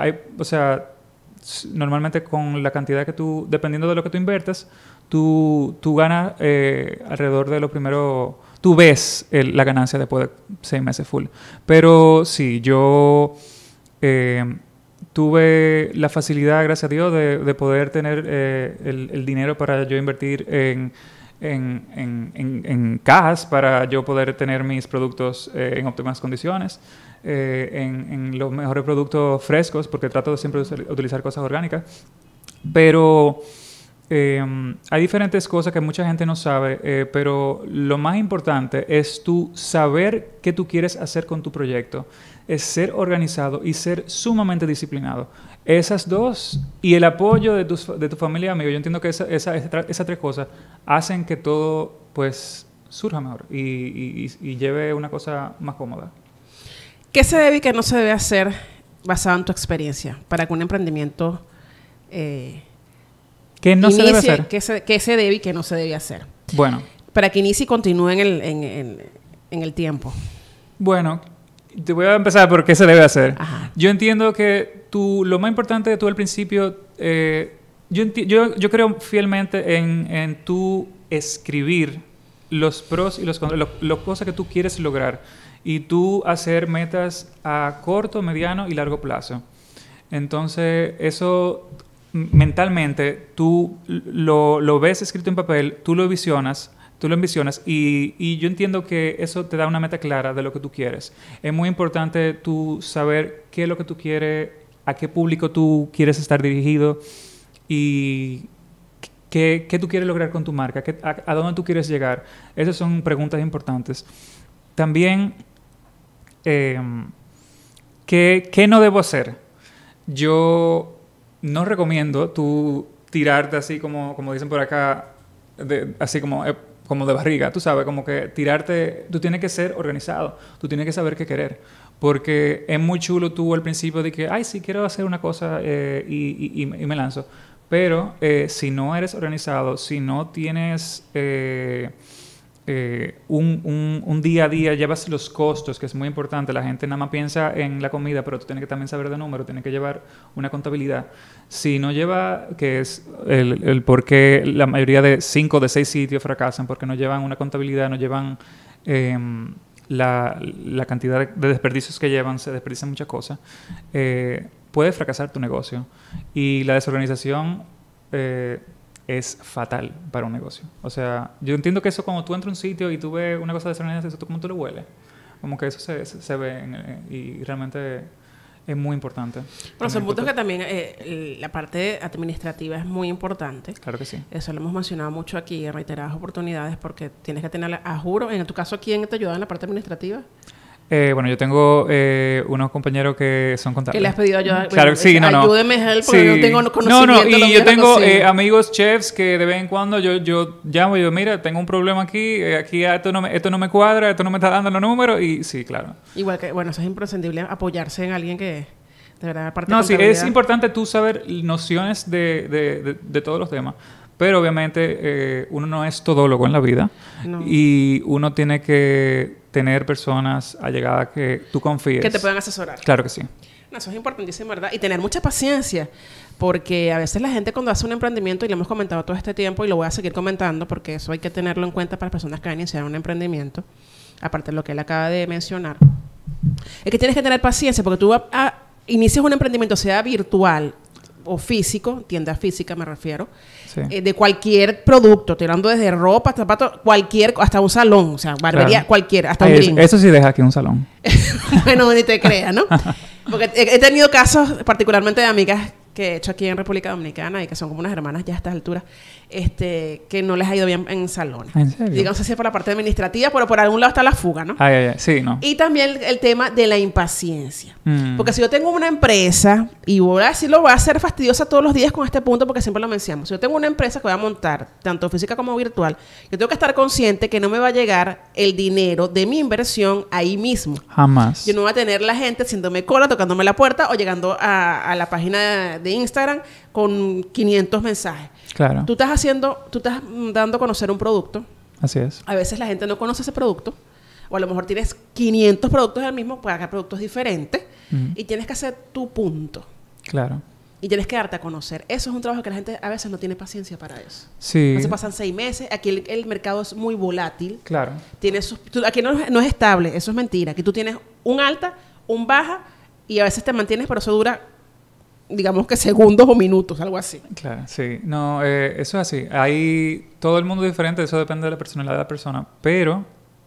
D: normalmente con la cantidad que dependiendo de lo que tú inviertes, tú ganas alrededor de lo primero. Tú ves la ganancia después de 6 meses full. Pero sí, yo tuve la facilidad, gracias a Dios, de poder tener el dinero para yo invertir en cajas, para yo poder tener mis productos en óptimas condiciones, en los mejores productos frescos, porque trato de siempre utilizar cosas orgánicas. Pero... hay diferentes cosas que mucha gente no sabe, pero lo más importante es tú saber qué tú quieres hacer con tu proyecto, es ser organizado y ser sumamente disciplinado. Esas dos y el apoyo de tu familia y amigos, yo entiendo que esas 3 cosas hacen que todo pues surja mejor y lleve una cosa más cómoda.
C: ¿Qué se debe y qué no se debe hacer basado en tu experiencia para que un emprendimiento...
D: ¿Qué no se debe hacer?
C: ¿Qué se debe y qué no se debe hacer?
D: Bueno.
C: Para que inicie y continúe en el tiempo.
D: Bueno, te voy a empezar por qué se debe hacer.
C: Ajá.
D: Yo entiendo que lo más importante de tú al principio, yo creo fielmente en tú escribir los pros y los contras, las cosas que tú quieres lograr y tú hacer metas a corto, mediano y largo plazo. Entonces, eso... mentalmente tú lo ves escrito en papel, tú lo envisionas y yo entiendo que eso te da una meta clara de lo que tú quieres. Es muy importante tú saber qué es lo que tú quieres, a qué público tú quieres estar dirigido y qué tú quieres lograr con tu marca, a dónde tú quieres llegar. Esas son preguntas importantes. También, ¿qué no debo hacer? Yo... no recomiendo tú tirarte así como dicen por acá, así como de barriga, tú sabes, como que tirarte, tú tienes que ser organizado, tú tienes que saber qué querer, porque es muy chulo tú al principio de que, ay, sí, quiero hacer una cosa y me lanzo, pero si no eres organizado, si no tienes... un día a día, llevas los costos, que es muy importante. La gente nada más piensa en la comida, pero tú tienes que también saber de números, tienes que llevar una contabilidad. Si no lleva, que es el por qué la mayoría de 5 de 6 sitios fracasan, porque no llevan una contabilidad, no llevan la cantidad de desperdicios que llevan, se desperdician muchas cosas. Puede fracasar tu negocio. Y la desorganización... es fatal para un negocio. O sea, yo entiendo que eso cuando tú entras a un sitio y tú ves una cosa desorganizada, eso como tú lo hueles. Como que eso se ve y realmente es muy importante.
C: Bueno, son puntos que también la parte administrativa es muy importante.
D: Claro que sí.
C: Eso lo hemos mencionado mucho aquí en reiteradas oportunidades porque tienes que tener, a juro, en tu caso, ¿quién te ayuda en la parte administrativa?
D: Bueno, yo tengo unos compañeros que son contables.
C: ¿Que le has pedido ayuda?
D: Claro, sí,
C: Ayúdeme, help, porque no tengo conocimiento.
D: Y yo tengo amigos chefs que de vez en cuando yo llamo y digo, mira, tengo un problema aquí, esto no me cuadra, esto no me está dando los números, y sí, claro.
C: Igual que, bueno, eso es imprescindible, apoyarse en alguien que de verdad aparte
D: no, sí, es importante tú saber nociones de todos los temas. Pero obviamente uno no es todólogo en la vida. No. Y uno tiene que tener personas allegadas que tú confíes.
C: Que te puedan asesorar.
D: Claro que sí.
C: No, eso es importantísimo, ¿verdad? Y tener mucha paciencia. Porque a veces la gente cuando hace un emprendimiento, y lo hemos comentado todo este tiempo, y lo voy a seguir comentando, porque eso hay que tenerlo en cuenta para las personas que van a iniciar un emprendimiento, aparte de lo que él acaba de mencionar, es que tienes que tener paciencia, porque tú inicias un emprendimiento, sea virtual o físico, tienda física me refiero, sí. De cualquier producto, tirando desde ropa, zapatos, cualquier, hasta un salón, o sea, barbería, claro. Cualquier, hasta un drink.
D: Eso sí deja aquí un salón.
C: Bueno, ni te creas, ¿no? Porque he tenido casos, particularmente de amigas que he hecho aquí en República Dominicana y que son como unas hermanas ya a estas alturas, que no les ha ido bien en salones.
D: ¿En serio?
C: Digamos así por la parte administrativa, pero por algún lado está la fuga, ¿no?
D: Sí, no.
C: Y también el tema de la impaciencia. Porque si yo tengo una empresa, y voy a decirlo, voy a ser fastidiosa todos los días con este punto porque siempre lo mencionamos. Si yo tengo una empresa que voy a montar, tanto física como virtual, yo tengo que estar consciente que no me va a llegar el dinero de mi inversión ahí mismo.
D: Jamás.
C: Yo no voy a tener la gente haciéndome cola, tocándome la puerta o llegando a la página de Instagram con 500 mensajes.
D: Claro.
C: Tú estás dando a conocer un producto.
D: Así es.
C: A veces la gente no conoce ese producto. O a lo mejor tienes 500 productos del mismo, para productos diferentes. Y tienes que hacer tu punto.
D: Claro.
C: Y tienes que darte a conocer. Eso es un trabajo que la gente a veces no tiene paciencia para eso.
D: Sí.
C: Entonces pasan 6 meses. Aquí el mercado es muy volátil.
D: Claro.
C: Aquí no es estable. Eso es mentira. Aquí tú tienes un alta, un baja, y a veces te mantienes, pero eso dura, digamos que segundos o minutos, algo así.
D: Claro, sí. No, eso es así. Hay todo el mundo diferente, eso depende de la personalidad de la persona. Pero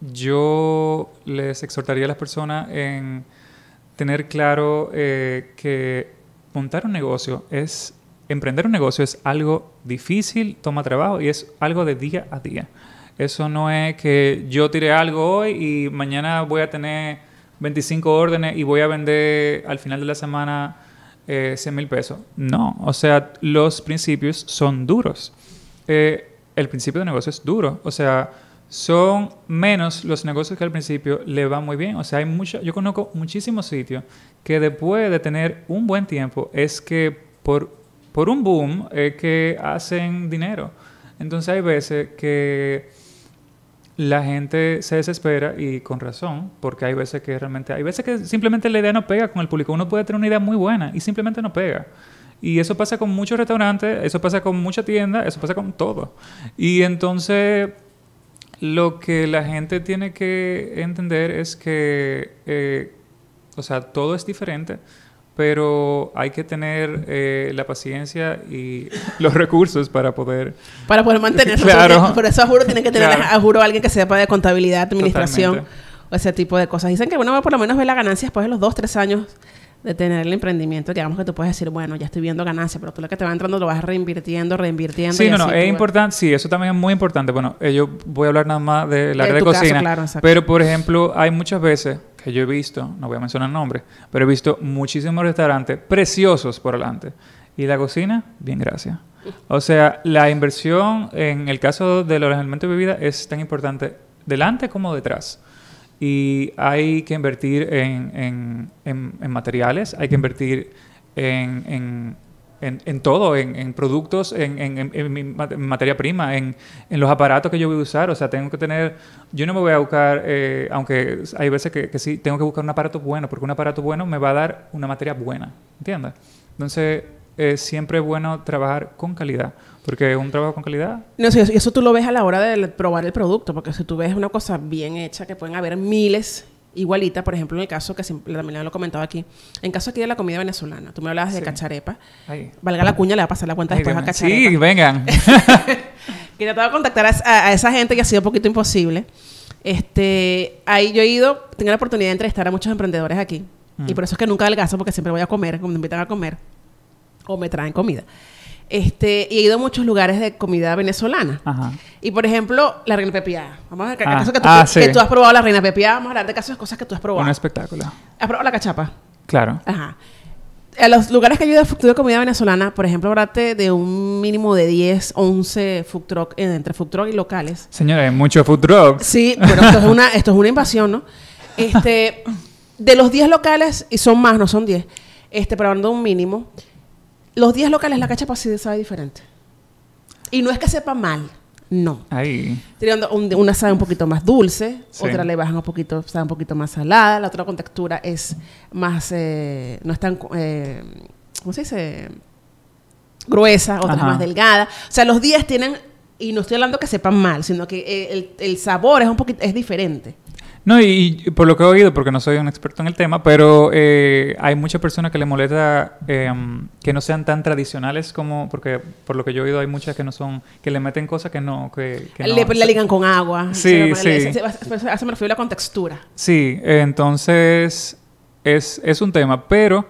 D: yo les exhortaría a las personas en tener claro que montar un negocio emprender un negocio es algo difícil, toma trabajo y es algo de día a día. Eso no es que yo tire algo hoy y mañana voy a tener 25 órdenes y voy a vender al final de la semana 100,000 pesos. No, o sea, los principios son duros. El principio de negocio es duro, o sea, son menos los negocios que al principio le van muy bien. O sea, yo conozco muchísimos sitios que después de tener un buen tiempo es que por un boom que hacen dinero. Entonces hay veces que la gente se desespera y con razón, porque hay veces que simplemente la idea no pega con el público. Uno puede tener una idea muy buena y simplemente no pega. Y eso pasa con muchos restaurantes, eso pasa con muchas tiendas, eso pasa con todo. Y entonces lo que la gente tiene que entender es que, o sea, todo es diferente, pero hay que tener la paciencia y los recursos para poder
C: mantenerse.
D: Claro.
C: Por eso a juro tienen que tener
D: Claro.
C: a juro alguien que sepa de contabilidad, administración.
D: Totalmente.
C: O ese tipo de cosas. Dicen que uno por lo menos ve la ganancia después de los 2-3 años de tener el emprendimiento. Digamos que tú puedes decir, bueno, ya estoy viendo ganancia, pero tú lo que te va entrando lo vas reinvirtiendo.
D: Sí, es importante. Sí, eso también es muy importante. Bueno, yo voy a hablar nada más del área de cocina.
C: Claro, exacto.
D: Pero, por ejemplo, hay muchas veces que yo he visto, no voy a mencionar nombres, pero he visto muchísimos restaurantes preciosos por delante. Y la cocina, bien, gracias. O sea, la inversión, en el caso de los alimentos y bebidas, es tan importante delante como detrás. Y hay que invertir en materiales, hay que invertir en todo, en productos, en materia prima, en los aparatos que yo voy a usar. O sea, tengo que tener... Yo no me voy a buscar, aunque hay veces que sí, tengo que buscar un aparato bueno, porque un aparato bueno me va a dar una materia buena, ¿entiendes? Entonces, siempre es bueno trabajar con calidad, porque un trabajo con calidad...
C: No sé, eso tú lo ves a la hora de probar el producto, porque si tú ves una cosa bien hecha, que pueden haber miles igualitas, por ejemplo, en el caso que también lo he comentado aquí, en caso aquí de la comida venezolana, tú me hablabas de cacharepa, valga la cuña, le va a pasar la cuenta después a cacharepa.
D: Sí, vengan.
C: Que trataba de contactar a esa gente que ha sido un poquito imposible. Ahí yo he ido, tengo la oportunidad de entrevistar a muchos emprendedores aquí. Y por eso es que nunca adelgazo, porque siempre voy a comer, cuando me invitan a comer, o me traen comida. Y he ido a muchos lugares de comida venezolana.
D: Ajá.
C: Y por ejemplo, la reina pepiada. Vamos a ver, caso que
D: sí.
C: tú has probado la reina pepiada. Vamos a hablar de casos de cosas que tú has probado.
D: Un espectáculo.
C: ¿Has probado la cachapa?
D: Claro.
C: Ajá. A los lugares que yo he ido de comida venezolana, por ejemplo, hablarte de un mínimo de 10, 11 food truck, entre food truck y locales.
D: Señora, hay muchos food trucks.
C: Sí, pero esto es una invasión, ¿no? De los 10 locales, y son más, no son 10, pero hablando de un mínimo, los 10 locales la cachapa sí sabe diferente. Y no es que sepa mal, no.
D: Ahí.
C: Una sabe un poquito más dulce,
D: Sí.
C: otra le bajan un poquito, sabe un poquito más salada, la otra con textura es más, no es tan, ¿cómo se dice? Gruesa, otra es
D: Ajá.
C: más delgada. O sea, los 10 tienen, y no estoy hablando que sepan mal, sino que el sabor es un poquito, es diferente.
D: No, y por lo que he oído, porque no soy un experto en el tema, pero hay muchas personas que le molesta que no sean tan tradicionales como... Porque por lo que yo he oído hay muchas que no son... Que le meten cosas que no... Que
C: Le ligan con agua.
D: Sí,
C: A
D: sí.
C: eso me refiero con textura.
D: Sí, entonces es un tema, pero...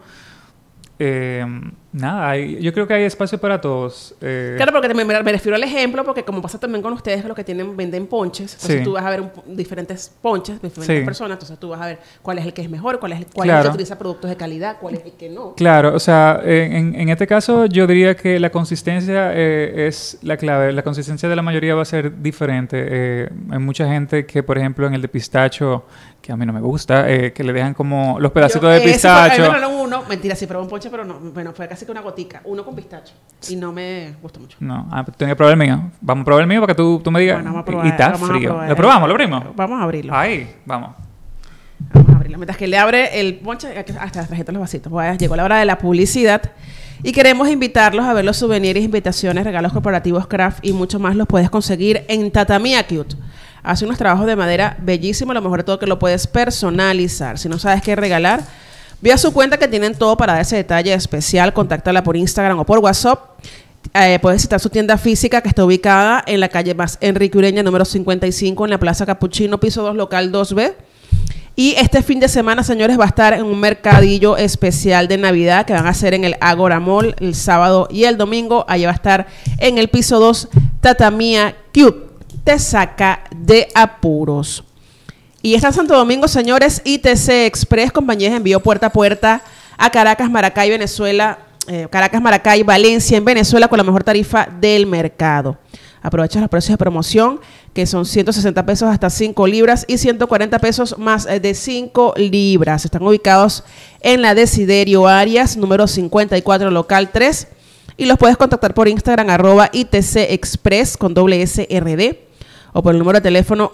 D: nada, yo creo que hay espacio para todos.
C: Claro, porque me refiero al ejemplo, porque como pasa también con ustedes, que los que venden ponches, entonces
D: Sí.
C: tú vas a ver diferentes ponches, diferentes
D: Sí.
C: personas, entonces tú vas a ver cuál es el que es mejor, cuál es el
D: Claro.
C: que utiliza productos de calidad, cuál es el que no.
D: Claro, o sea, en este caso yo diría que la consistencia es la clave. La consistencia de la mayoría va a ser diferente. Hay mucha gente que, por ejemplo, en el de pistacho, que a mí no me gusta, que le dejan como los pedacitos de pistacho.
C: A mí me regalaron uno, mentira, sí, probé un ponche, pero no, bueno, fue casi que una gotica, uno con pistacho, y no me gustó mucho.
D: No, tengo que probar el mío. Vamos a probar el mío para que tú me digas.
C: Bueno, vamos a probar,
D: y está
C: vamos a
D: frío.
C: probar.
D: ¿Lo probamos? ¿Lo abrimos?
C: Vamos a abrirlo.
D: Ahí, vamos.
C: Vamos a abrirlo. Mientras que le abre el ponche, hasta las tarjetas, los vasitos. Pues, llegó la hora de la publicidad y queremos invitarlos a ver los souvenirs, invitaciones, regalos corporativos, craft y mucho más. Los puedes conseguir en Tatamia Cute. Hace unos trabajos de madera bellísimos. Lo mejor de todo que lo puedes personalizar. Si no sabes qué regalar, ve a su cuenta que tienen todo para dar ese detalle especial. Contáctala por Instagram o por WhatsApp. Puedes visitar su tienda física que está ubicada en la calle Más Enrique Ureña, número 55, en la Plaza Capuchino, piso 2, local 2B. Y este fin de semana, señores, va a estar en un mercadillo especial de Navidad que van a hacer en el Agora Mall el sábado y el domingo. Allí va a estar en el piso 2, Tatamia Cute. Te saca de apuros. Y está en Santo Domingo, señores, ITC Express, compañías de envío puerta a puerta a Caracas, Maracay, Venezuela, Caracas, Maracay, Valencia, en Venezuela, con la mejor tarifa del mercado. Aprovecha los precios de promoción, que son 160 pesos hasta 5 libras y 140 pesos más de 5 libras. Están ubicados en la Desiderio Arias, número 54, local 3. Y los puedes contactar por Instagram, @ITC Express, con SRD. O por el número de teléfono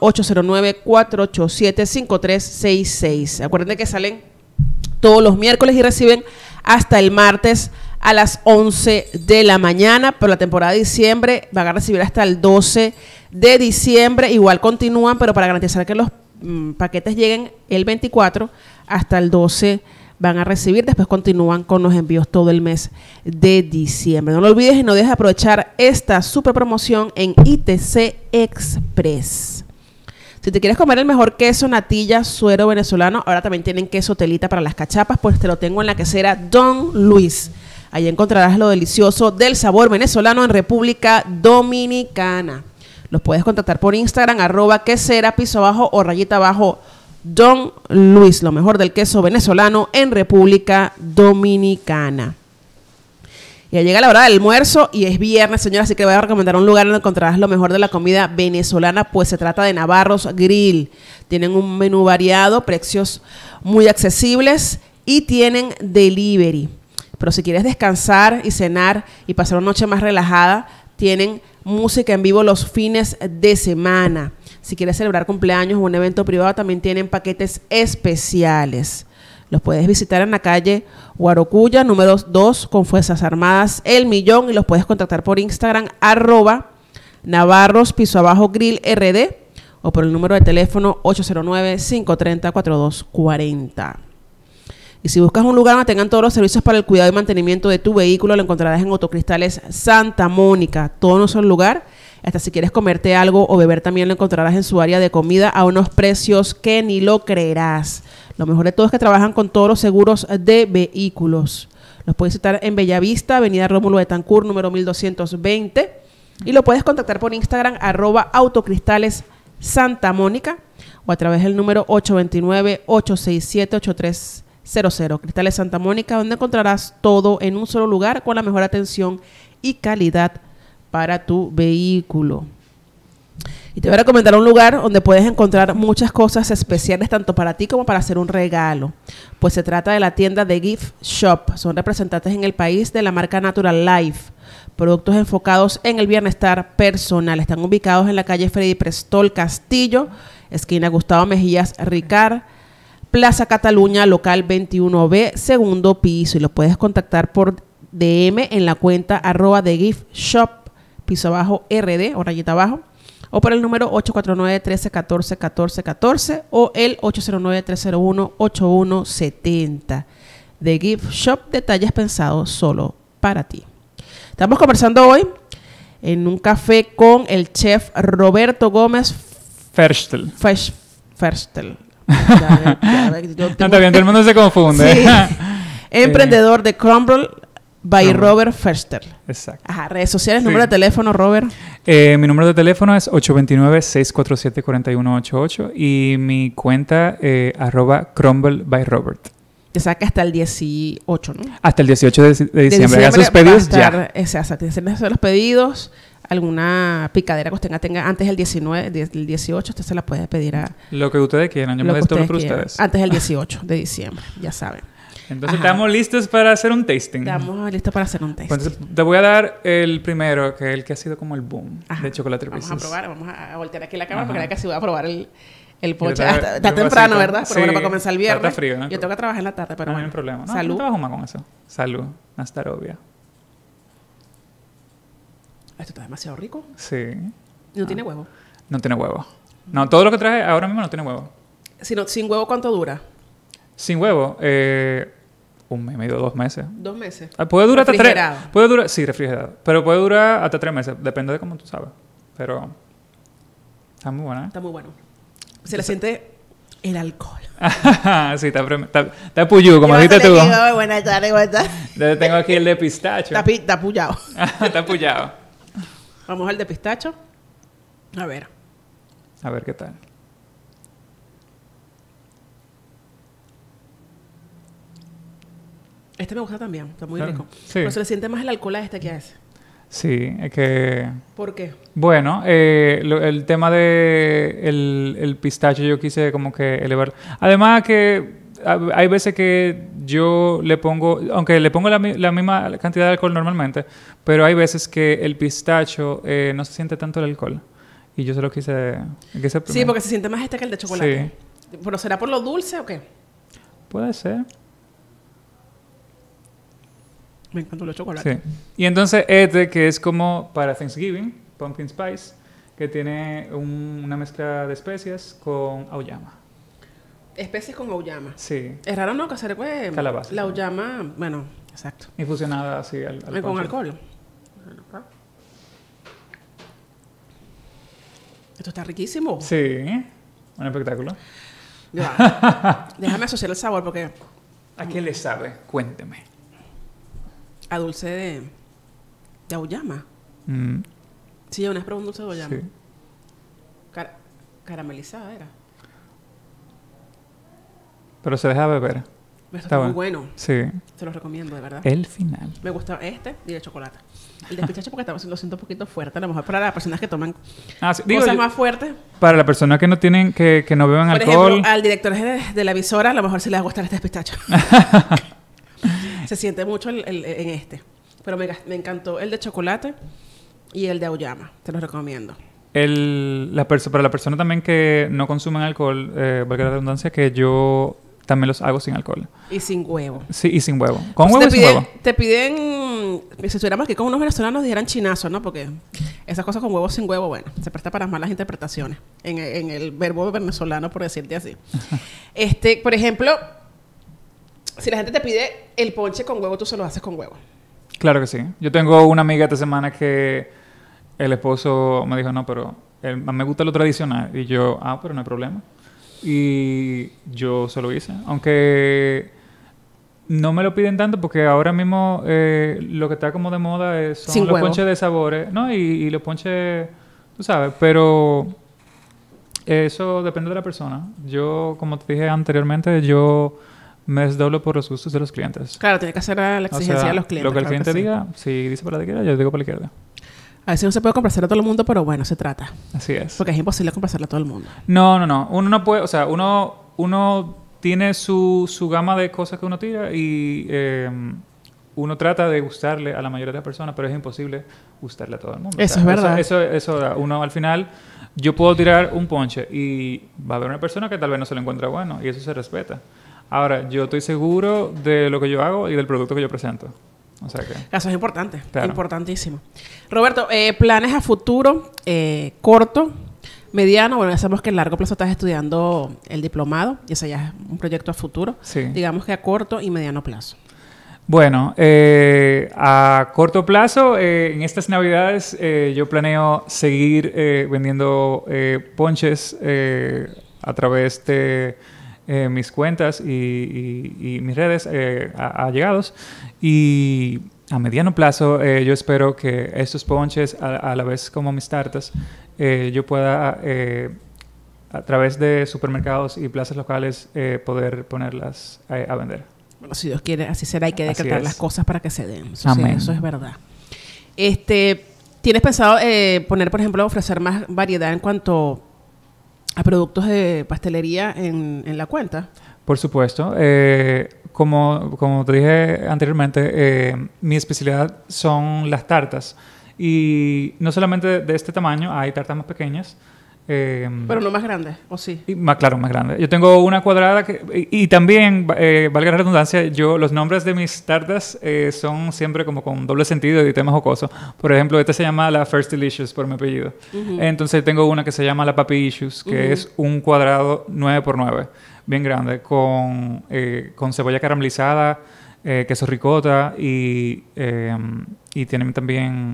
C: 809-487-5366. Acuérdense que salen todos los miércoles y reciben hasta el martes a las 11 de la mañana. Pero la temporada de diciembre van a recibir hasta el 12 de diciembre. Igual continúan, pero para garantizar que los paquetes lleguen el 24 hasta el 12 van a recibir. Después continúan con los envíos todo el mes de diciembre. No lo olvides y no dejes de aprovechar esta super promoción en ITC Express. Si te quieres comer el mejor queso natilla suero venezolano, ahora también tienen queso telita para las cachapas, pues te lo tengo en la quesera Don Luis. Ahí encontrarás lo delicioso del sabor venezolano en República Dominicana. Los puedes contactar por Instagram, @quesera, _ o _ Don Luis, lo mejor del queso venezolano en República Dominicana. Ya llega la hora del almuerzo y es viernes, señora, así que voy a recomendar un lugar donde encontrarás lo mejor de la comida venezolana, pues se trata de Navarros Grill. Tienen un menú variado, precios muy accesibles y tienen delivery. Pero si quieres descansar y cenar y pasar una noche más relajada, tienen música en vivo los fines de semana. Si quieres celebrar cumpleaños o un evento privado, también tienen paquetes especiales. Los puedes visitar en la calle Guarocuya, número 2, con Fuerzas Armadas El Millón, y los puedes contactar por Instagram, @Navarros _Grill RD, o por el número de teléfono 809-530-4240. Y si buscas un lugar donde tengan todos los servicios para el cuidado y mantenimiento de tu vehículo, lo encontrarás en Autocristales Santa Mónica. Todo en un solo lugar, Hasta si quieres comerte algo o beber también lo encontrarás en su área de comida a unos precios que ni lo creerás. Lo mejor de todo es que trabajan con todos los seguros de vehículos. Los puedes visitar en Bellavista, Avenida Rómulo Betancourt, número 1220. Y lo puedes contactar por Instagram, @autocristales Santa Mónica, o a través del número 829-867-8300. Cristales Santa Mónica, donde encontrarás todo en un solo lugar con la mejor atención y calidad para tu vehículo. Y te voy a recomendar un lugar donde puedes encontrar muchas cosas especiales tanto para ti como para hacer un regalo. Pues se trata de la tienda de Gift Shop. Son representantes en el país de la marca Natural Life. Productos enfocados en el bienestar personal. Están ubicados en la calle Freddy Prestol Castillo, esquina Gustavo Mejías Ricard, Plaza Cataluña, local 21B, segundo piso. Y los puedes contactar por DM en la cuenta @de Gift Shop, piso abajo RD o rayita abajo, o por el número 849-1314-1414 o el 809-301-8170. The Gift Shop, detalles pensados solo para ti. Estamos conversando hoy en un café con el chef Roberto Gómez
D: Ferstel.
C: Ferstel.
D: Está bien, todo el mundo se confunde.
C: Sí. Emprendedor de Crumble by Robert Ferstel.
D: Exacto.
C: Ajá, redes sociales, número de teléfono, Robert.
D: Mi número de teléfono es 829-647-4188 y mi cuenta @Crumble by Robert.
C: Te saca hasta el 18, ¿no?
D: Hasta el 18 de diciembre. Hagan sus pedidos ya.
C: Exacto. Hacer los pedidos. Alguna picadera que usted tenga antes del 19, del 18, usted se la puede pedir a...
D: Lo que ustedes quieran. Yo me des todo por ustedes.
C: Antes del 18 de diciembre, ya saben.
D: Entonces, estamos listos para hacer un tasting.
C: Estamos listos para hacer un tasting.
D: Entonces, te voy a dar el primero, que es el que ha sido como el boom de Chocolate
C: Vamos
D: Pieces.
C: a probar. Vamos a voltear aquí la cámara porque casi voy a probar el ponche.
D: Está
C: Está temprano, ¿verdad? Pero
D: sí,
C: bueno, para comenzar el viernes.
D: está frío, ¿no?
C: Yo tengo que trabajar en la tarde, pero
D: no hay
C: bueno.
D: problema. No,
C: Salud.
D: no trabajo más con eso. Salud. Nastarovia.
C: Esto está demasiado rico.
D: Sí.
C: No tiene huevo.
D: No tiene huevo. No, todo lo que traje ahora mismo no tiene huevo.
C: Sin huevo, ¿cuánto dura?
D: Sin huevo, un mes y medio, 2 meses.
C: 2 meses.
D: Puede durar hasta 3.
C: Refrigerado.
D: Puede durar, sí, refrigerado. Pero puede durar hasta 3 meses. Depende de cómo tú sabes. Pero está muy buena, ¿eh?
C: Está muy bueno. Se le siente el alcohol.
D: Sí, está puyú, como dijiste tú.
C: Buenas tardes, buenas tardes.
D: Tengo aquí el de pistacho.
C: Está puyado.
D: Está puyado.
C: Vamos al de pistacho. A ver
D: qué tal.
C: Este me gusta también. Está muy rico.
D: Sí.
C: Pero se le siente más el alcohol a este que a ese.
D: Sí, es que...
C: ¿Por qué?
D: Bueno, el tema de el pistacho yo quise como que elevar. Además que hay veces que yo le pongo, aunque le pongo la misma cantidad de alcohol normalmente, pero hay veces que el pistacho no se siente tanto el alcohol. Y yo solo quise
C: Sí, porque se siente más este que el de chocolate.
D: Sí.
C: ¿Pero será por lo dulce o qué?
D: Puede ser.
C: Me encantó el chocolate.
D: Sí. Y entonces este que es como para Thanksgiving, Pumpkin Spice, que tiene una mezcla de especias con auyama.
C: Especies con auyama.
D: Sí.
C: Es raro, ¿no? Que se recuerde.
D: Calabaza.
C: La auyama, bueno, exacto.
D: Infusionada así al
C: Con
D: ponche.
C: alcohol. Esto está riquísimo.
D: Sí. Un espectáculo.
C: Ya. Déjame asociar el sabor porque
D: ¿A qué le sabe? Cuénteme.
C: a dulce de auyama. Sí, una vez probé un dulce de auyama.
D: Sí.
C: Caramelizada era.
D: Pero se deja beber.
C: Esto está muy bueno.
D: Sí.
C: Se los recomiendo, de verdad.
D: El final.
C: Me gusta este y de chocolate. El de pistacho porque lo siento un poquito fuerte. A lo mejor para las personas que toman cosas más fuertes.
D: Para las personas que no tienen, que no beban
C: Por
D: alcohol.
C: ejemplo, al director de la emisora a lo mejor se le va a gustar este de pistacho. Se siente mucho en este. Pero me encantó el de chocolate y el de auyama. Te los recomiendo.
D: Para la persona también que no consumen alcohol, valga la redundancia, que yo también los hago sin alcohol.
C: Y sin huevo.
D: Sí, y sin huevo. ¿Con
C: Pues
D: huevo y sin huevo?
C: Te piden, si estuviéramos aquí con unos venezolanos, dijeran chinazo, ¿no? Porque esas cosas con huevo sin huevo, bueno, se presta para malas interpretaciones en el verbo venezolano, por decirte así. Por ejemplo, si la gente te pide el ponche con huevo, tú se lo haces con huevo.
D: Claro que sí. Yo tengo una amiga esta semana que el esposo me dijo, no, pero me gusta lo tradicional. Y yo, pero no hay problema. Y yo se lo hice. Aunque no me lo piden tanto porque ahora mismo lo que está como de moda son los ponches de sabores, ¿no? Y los ponches, tú sabes, pero eso depende de la persona. Yo, como te dije anteriormente, yo me desdoblo por los gustos de los clientes.
C: Claro, tiene que hacer la exigencia de los clientes.
D: Lo que el cliente diga, si dice para la izquierda, yo digo para la izquierda.
C: A veces no se puede complacer a todo el mundo, pero bueno, se trata.
D: Así es.
C: Porque es imposible complacerle a todo el mundo.
D: No. Uno no puede, o sea, uno tiene su gama de cosas que uno tira y uno trata de gustarle a la mayoría de las personas, pero es imposible gustarle a todo el mundo.
C: Eso es verdad.
D: Eso uno al final, yo puedo tirar un ponche y va a haber una persona que tal vez no se lo encuentre bueno y eso se respeta. Ahora, yo estoy seguro de lo que yo hago y del producto que yo presento. O sea que...
C: Eso es importante,
D: claro.
C: Importantísimo. Roberto, planes a futuro, corto, mediano. Bueno, ya sabemos que a largo plazo estás estudiando el diplomado y ese ya es un proyecto a futuro.
D: Sí.
C: Digamos que a corto y mediano plazo.
D: Bueno, a corto plazo, en estas Navidades, yo planeo seguir vendiendo ponches a través de mis cuentas y mis redes allegados. Y a mediano plazo, yo espero que estos ponches, a la vez como mis tartas, yo pueda, a través de supermercados y plazas locales, poder ponerlas a vender.
C: Bueno, si Dios quiere, así será. Hay que
D: Así
C: decretar
D: es.
C: las cosas para que se den.
D: Amén.
C: Eso es verdad. ¿Tienes pensado poner, por ejemplo, ofrecer más variedad en cuanto a productos de pastelería en la cuenta?
D: Por supuesto. Como te dije anteriormente, mi especialidad son las tartas. Y no solamente de este tamaño, hay tartas más pequeñas.
C: Pero no más grandes, ¿o sí?
D: Claro, más grande. Yo tengo una cuadrada y también, valga la redundancia, los nombres de mis tartas son siempre como con doble sentido y temas jocosos. Por ejemplo, esta se llama la First Delicious por mi apellido. Entonces tengo una que se llama la Papi Issues, que es un cuadrado 9x9, bien grande, con cebolla caramelizada, queso ricota y tiene también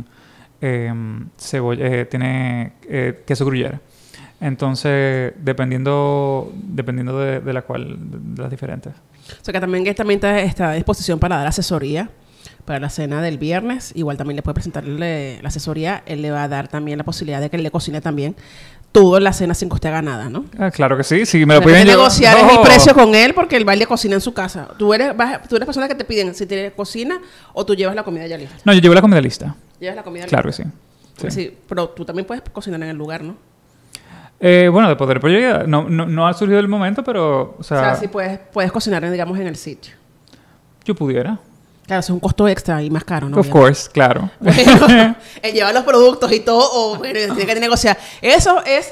D: tiene queso gruyere. Entonces, dependiendo de la cual, de las diferentes.
C: O sea, que también está a disposición para dar asesoría para la cena del viernes. Igual también le puede presentarle la asesoría. Él le va a dar también la posibilidad de que él le cocine también todo en la cena sin que usted haga nada, ¿no?
D: Claro que sí. Si me lo piden
C: negociar el precio con él porque él va y le cocina en su casa. ¿Tú eres persona que te piden si te cocina o tú llevas la comida ya lista?
D: No, yo llevo la comida lista.
C: ¿Llevas la comida
D: claro
C: lista?
D: Claro que sí.
C: Sí. Pero tú también puedes cocinar en el lugar, ¿no?
D: Bueno, de poder proyectar. No ha surgido el momento, pero... O sea
C: sí puedes cocinar, digamos, en el sitio.
D: Yo pudiera.
C: Claro, es un costo extra y más caro, ¿no?
D: Of course, claro.
C: Bueno, él lleva los productos y todo, o bueno, tiene que negociar. Eso es,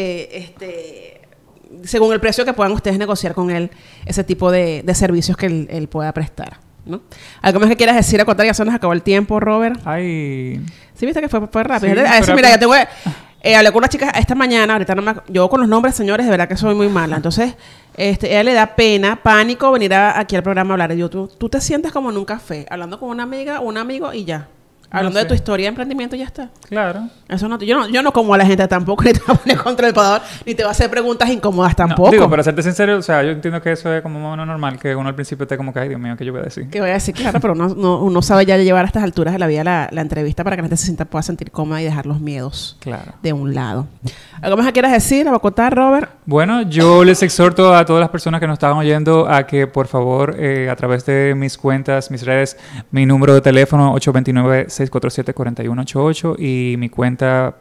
C: según el precio que puedan ustedes negociar con él, ese tipo de servicios que él pueda prestar, ¿no? ¿Algo más que quieras decir? A ya se nos acabó el tiempo, Robert.
D: Ay.
C: Sí, viste que fue rápido.
D: Sí,
C: A veces, mira, yo tengo... hablé con una chica esta mañana, ahorita yo con los nombres, señores, de verdad que soy muy mala. Entonces, ella le da pena, pánico venir aquí al programa a hablar. Y yo, tú te sientes como en un café, hablando con una amiga, un amigo y ya. Hablando de tu historia de emprendimiento y ya está.
D: Claro.
C: Eso no, yo no como a la gente tampoco, ni te voy a poner contra el paladar, ni te voy a hacer preguntas incómodas tampoco.
D: No, digo, para serte sincero, o sea, yo entiendo que eso es como uno normal, que uno al principio esté como que, ay, Dios mío, ¿qué yo voy a decir?
C: ¿Qué voy a decir? Claro, pero uno sabe ya llevar a estas alturas de la vida la entrevista para que la gente pueda sentir cómoda y dejar los miedos de un lado. ¿Algo más que quieras decir, a Bogotá, Robert?
D: Bueno, yo les exhorto a todas las personas que nos estaban oyendo a que, por favor, a través de mis cuentas, mis redes, mi número de teléfono 829-647-4188 y mi cuenta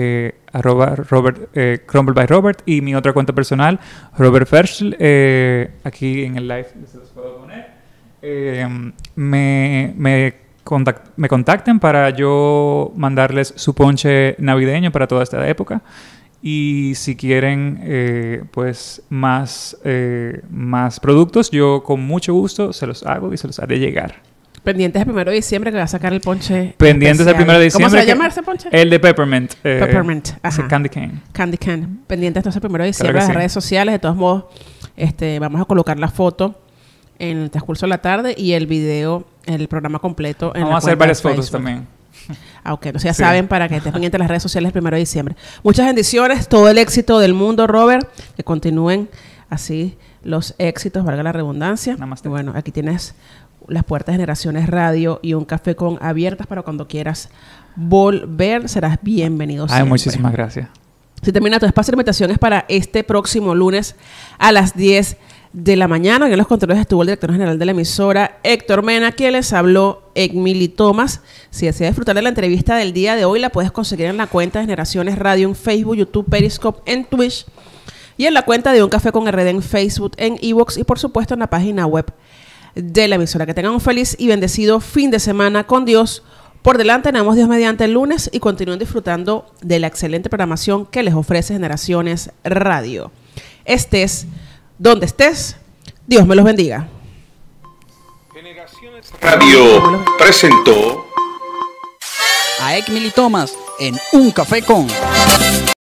D: Crumble by Robert y mi otra cuenta personal, Robert Ferschl, aquí en el live se los puedo poner. Me contacten para yo mandarles su ponche navideño para toda esta época. Y si quieren pues más productos, yo con mucho gusto se los hago y se los haré llegar.
C: Pendientes del 1 de diciembre que va a sacar el ponche.
D: Pendientes del 1 de diciembre.
C: ¿Cómo se va a llamar ese ponche?
D: El de Peppermint.
C: Peppermint, ajá.
D: Candy cane.
C: Candy cane. Pendientes entonces el 1 de diciembre
D: Claro
C: en las
D: sí.
C: redes sociales. De todos modos, vamos a colocar la foto en el transcurso de la tarde y el video, el programa completo en
D: Vamos
C: la
D: a hacer
C: cuenta
D: varias
C: de
D: fotos
C: Facebook.
D: también.
C: Aunque no ya saben, para que estén pendientes de las redes sociales el 1 de diciembre. Muchas bendiciones, todo el éxito del mundo, Robert. Que continúen así los éxitos, valga la redundancia.
D: Namaste.
C: Bueno, aquí tienes las puertas de Generaciones Radio y un café con abiertas para cuando quieras volver. Serás bienvenido siempre.
D: Muchísimas gracias.
C: Si termina tu espacio de invitaciones para este próximo lunes a las 10 de la mañana. En los controles estuvo el director general de la emisora, Héctor Mena, quien les habló, Emily Thomas. Si deseas disfrutar de la entrevista del día de hoy, la puedes conseguir en la cuenta de Generaciones Radio en Facebook, YouTube, Periscope, en Twitch y en la cuenta de Un Café con RD en Facebook, en iVoox y por supuesto en la página web de la emisora. Que tengan un feliz y bendecido fin de semana con Dios por delante. Tenemos Dios mediante el lunes y continúen disfrutando de la excelente programación que les ofrece Generaciones Radio. Estés donde estés, Dios me los bendiga.
B: Generaciones Radio presentó
A: a Emily Thomas en Un Café con...